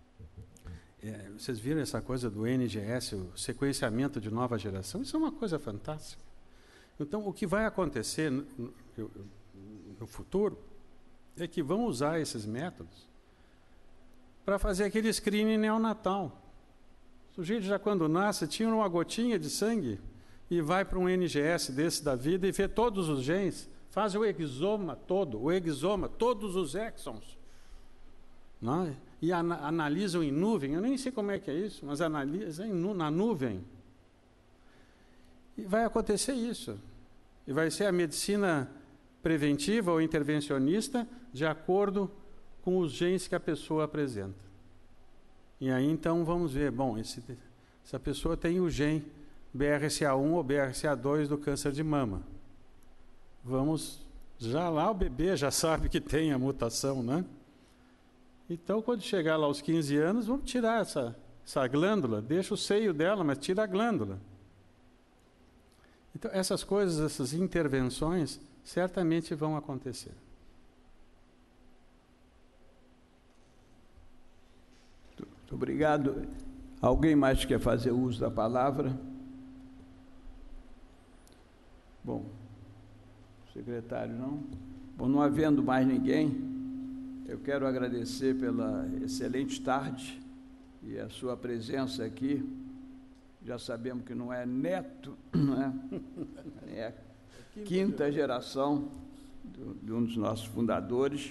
é, vocês viram essa coisa do N G S, o sequenciamento de nova geração? Isso é uma coisa fantástica. Então, o que vai acontecer no, no, no futuro é que vão usar esses métodos para fazer aquele screening neonatal. O sujeito já quando nasce tira uma gotinha de sangue e vai para um N G S desse da vida e vê todos os genes, faz o exoma todo, o exoma, todos os exons, não? E ana, analisam em nuvem, eu nem sei como é que é isso, mas analisam nu, na nuvem. E vai acontecer isso. E vai ser a medicina preventiva ou intervencionista de acordo com os genes que a pessoa apresenta. E aí, então, vamos ver, bom, esse, essa pessoa tem o gene B R C A um ou B R C A dois do câncer de mama. Vamos, já lá o bebê já sabe que tem a mutação, né? Então, quando chegar lá aos quinze anos, vamos tirar essa, essa glândula, deixa o seio dela, mas tira a glândula. Então, essas coisas, essas intervenções, certamente vão acontecer. Muito obrigado. Alguém mais quer fazer uso da palavra? Bom, secretário, não? Bom, não havendo mais ninguém, eu quero agradecer pela excelente tarde e a sua presença aqui. Já sabemos que não é neto, não é? É a quinta geração de um dos nossos fundadores.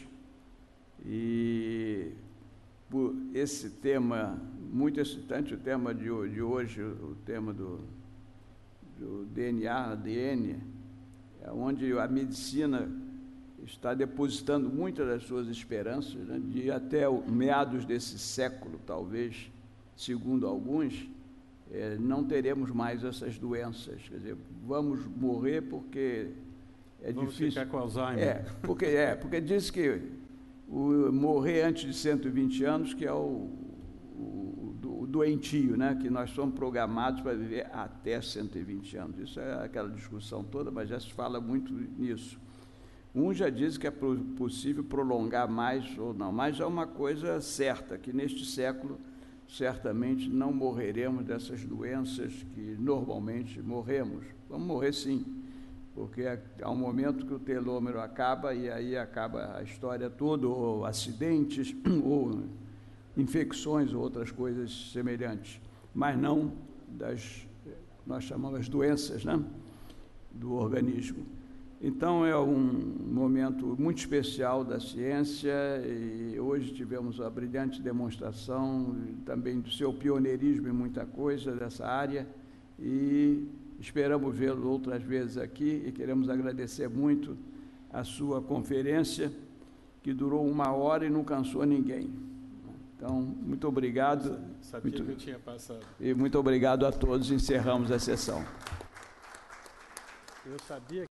E por esse tema muito excitante, o tema de hoje, o tema do, do D N A, A D N, é onde a medicina está depositando muitas das suas esperanças, né, de até o, meados desse século, talvez, segundo alguns, é, não teremos mais essas doenças. Quer dizer, vamos morrer porque é vamos difícil. Ficar com Alzheimer. É, porque, é, porque diz que o, morrer antes de cento e vinte anos, que é o, o o doentio, né? Que nós somos programados para viver até cento e vinte anos. Isso é aquela discussão toda, mas já se fala muito nisso. Um já diz que é possível prolongar mais ou não, mas é uma coisa certa, que neste século certamente não morreremos dessas doenças que normalmente morremos. Vamos morrer sim, porque há um momento que o telômero acaba e aí acaba a história toda, ou acidentes, ou infecções ou outras coisas semelhantes, mas não das, nós chamamos as doenças, né, do organismo. Então, é um momento muito especial da ciência e hoje tivemos a brilhante demonstração também do seu pioneirismo em muita coisa dessa área e esperamos vê-lo outras vezes aqui e queremos agradecer muito a sua conferência, que durou uma hora e não cansou ninguém. Então, muito obrigado. Sabia muito, que eu tinha passado. E muito obrigado a todos. Encerramos a sessão. Eu sabia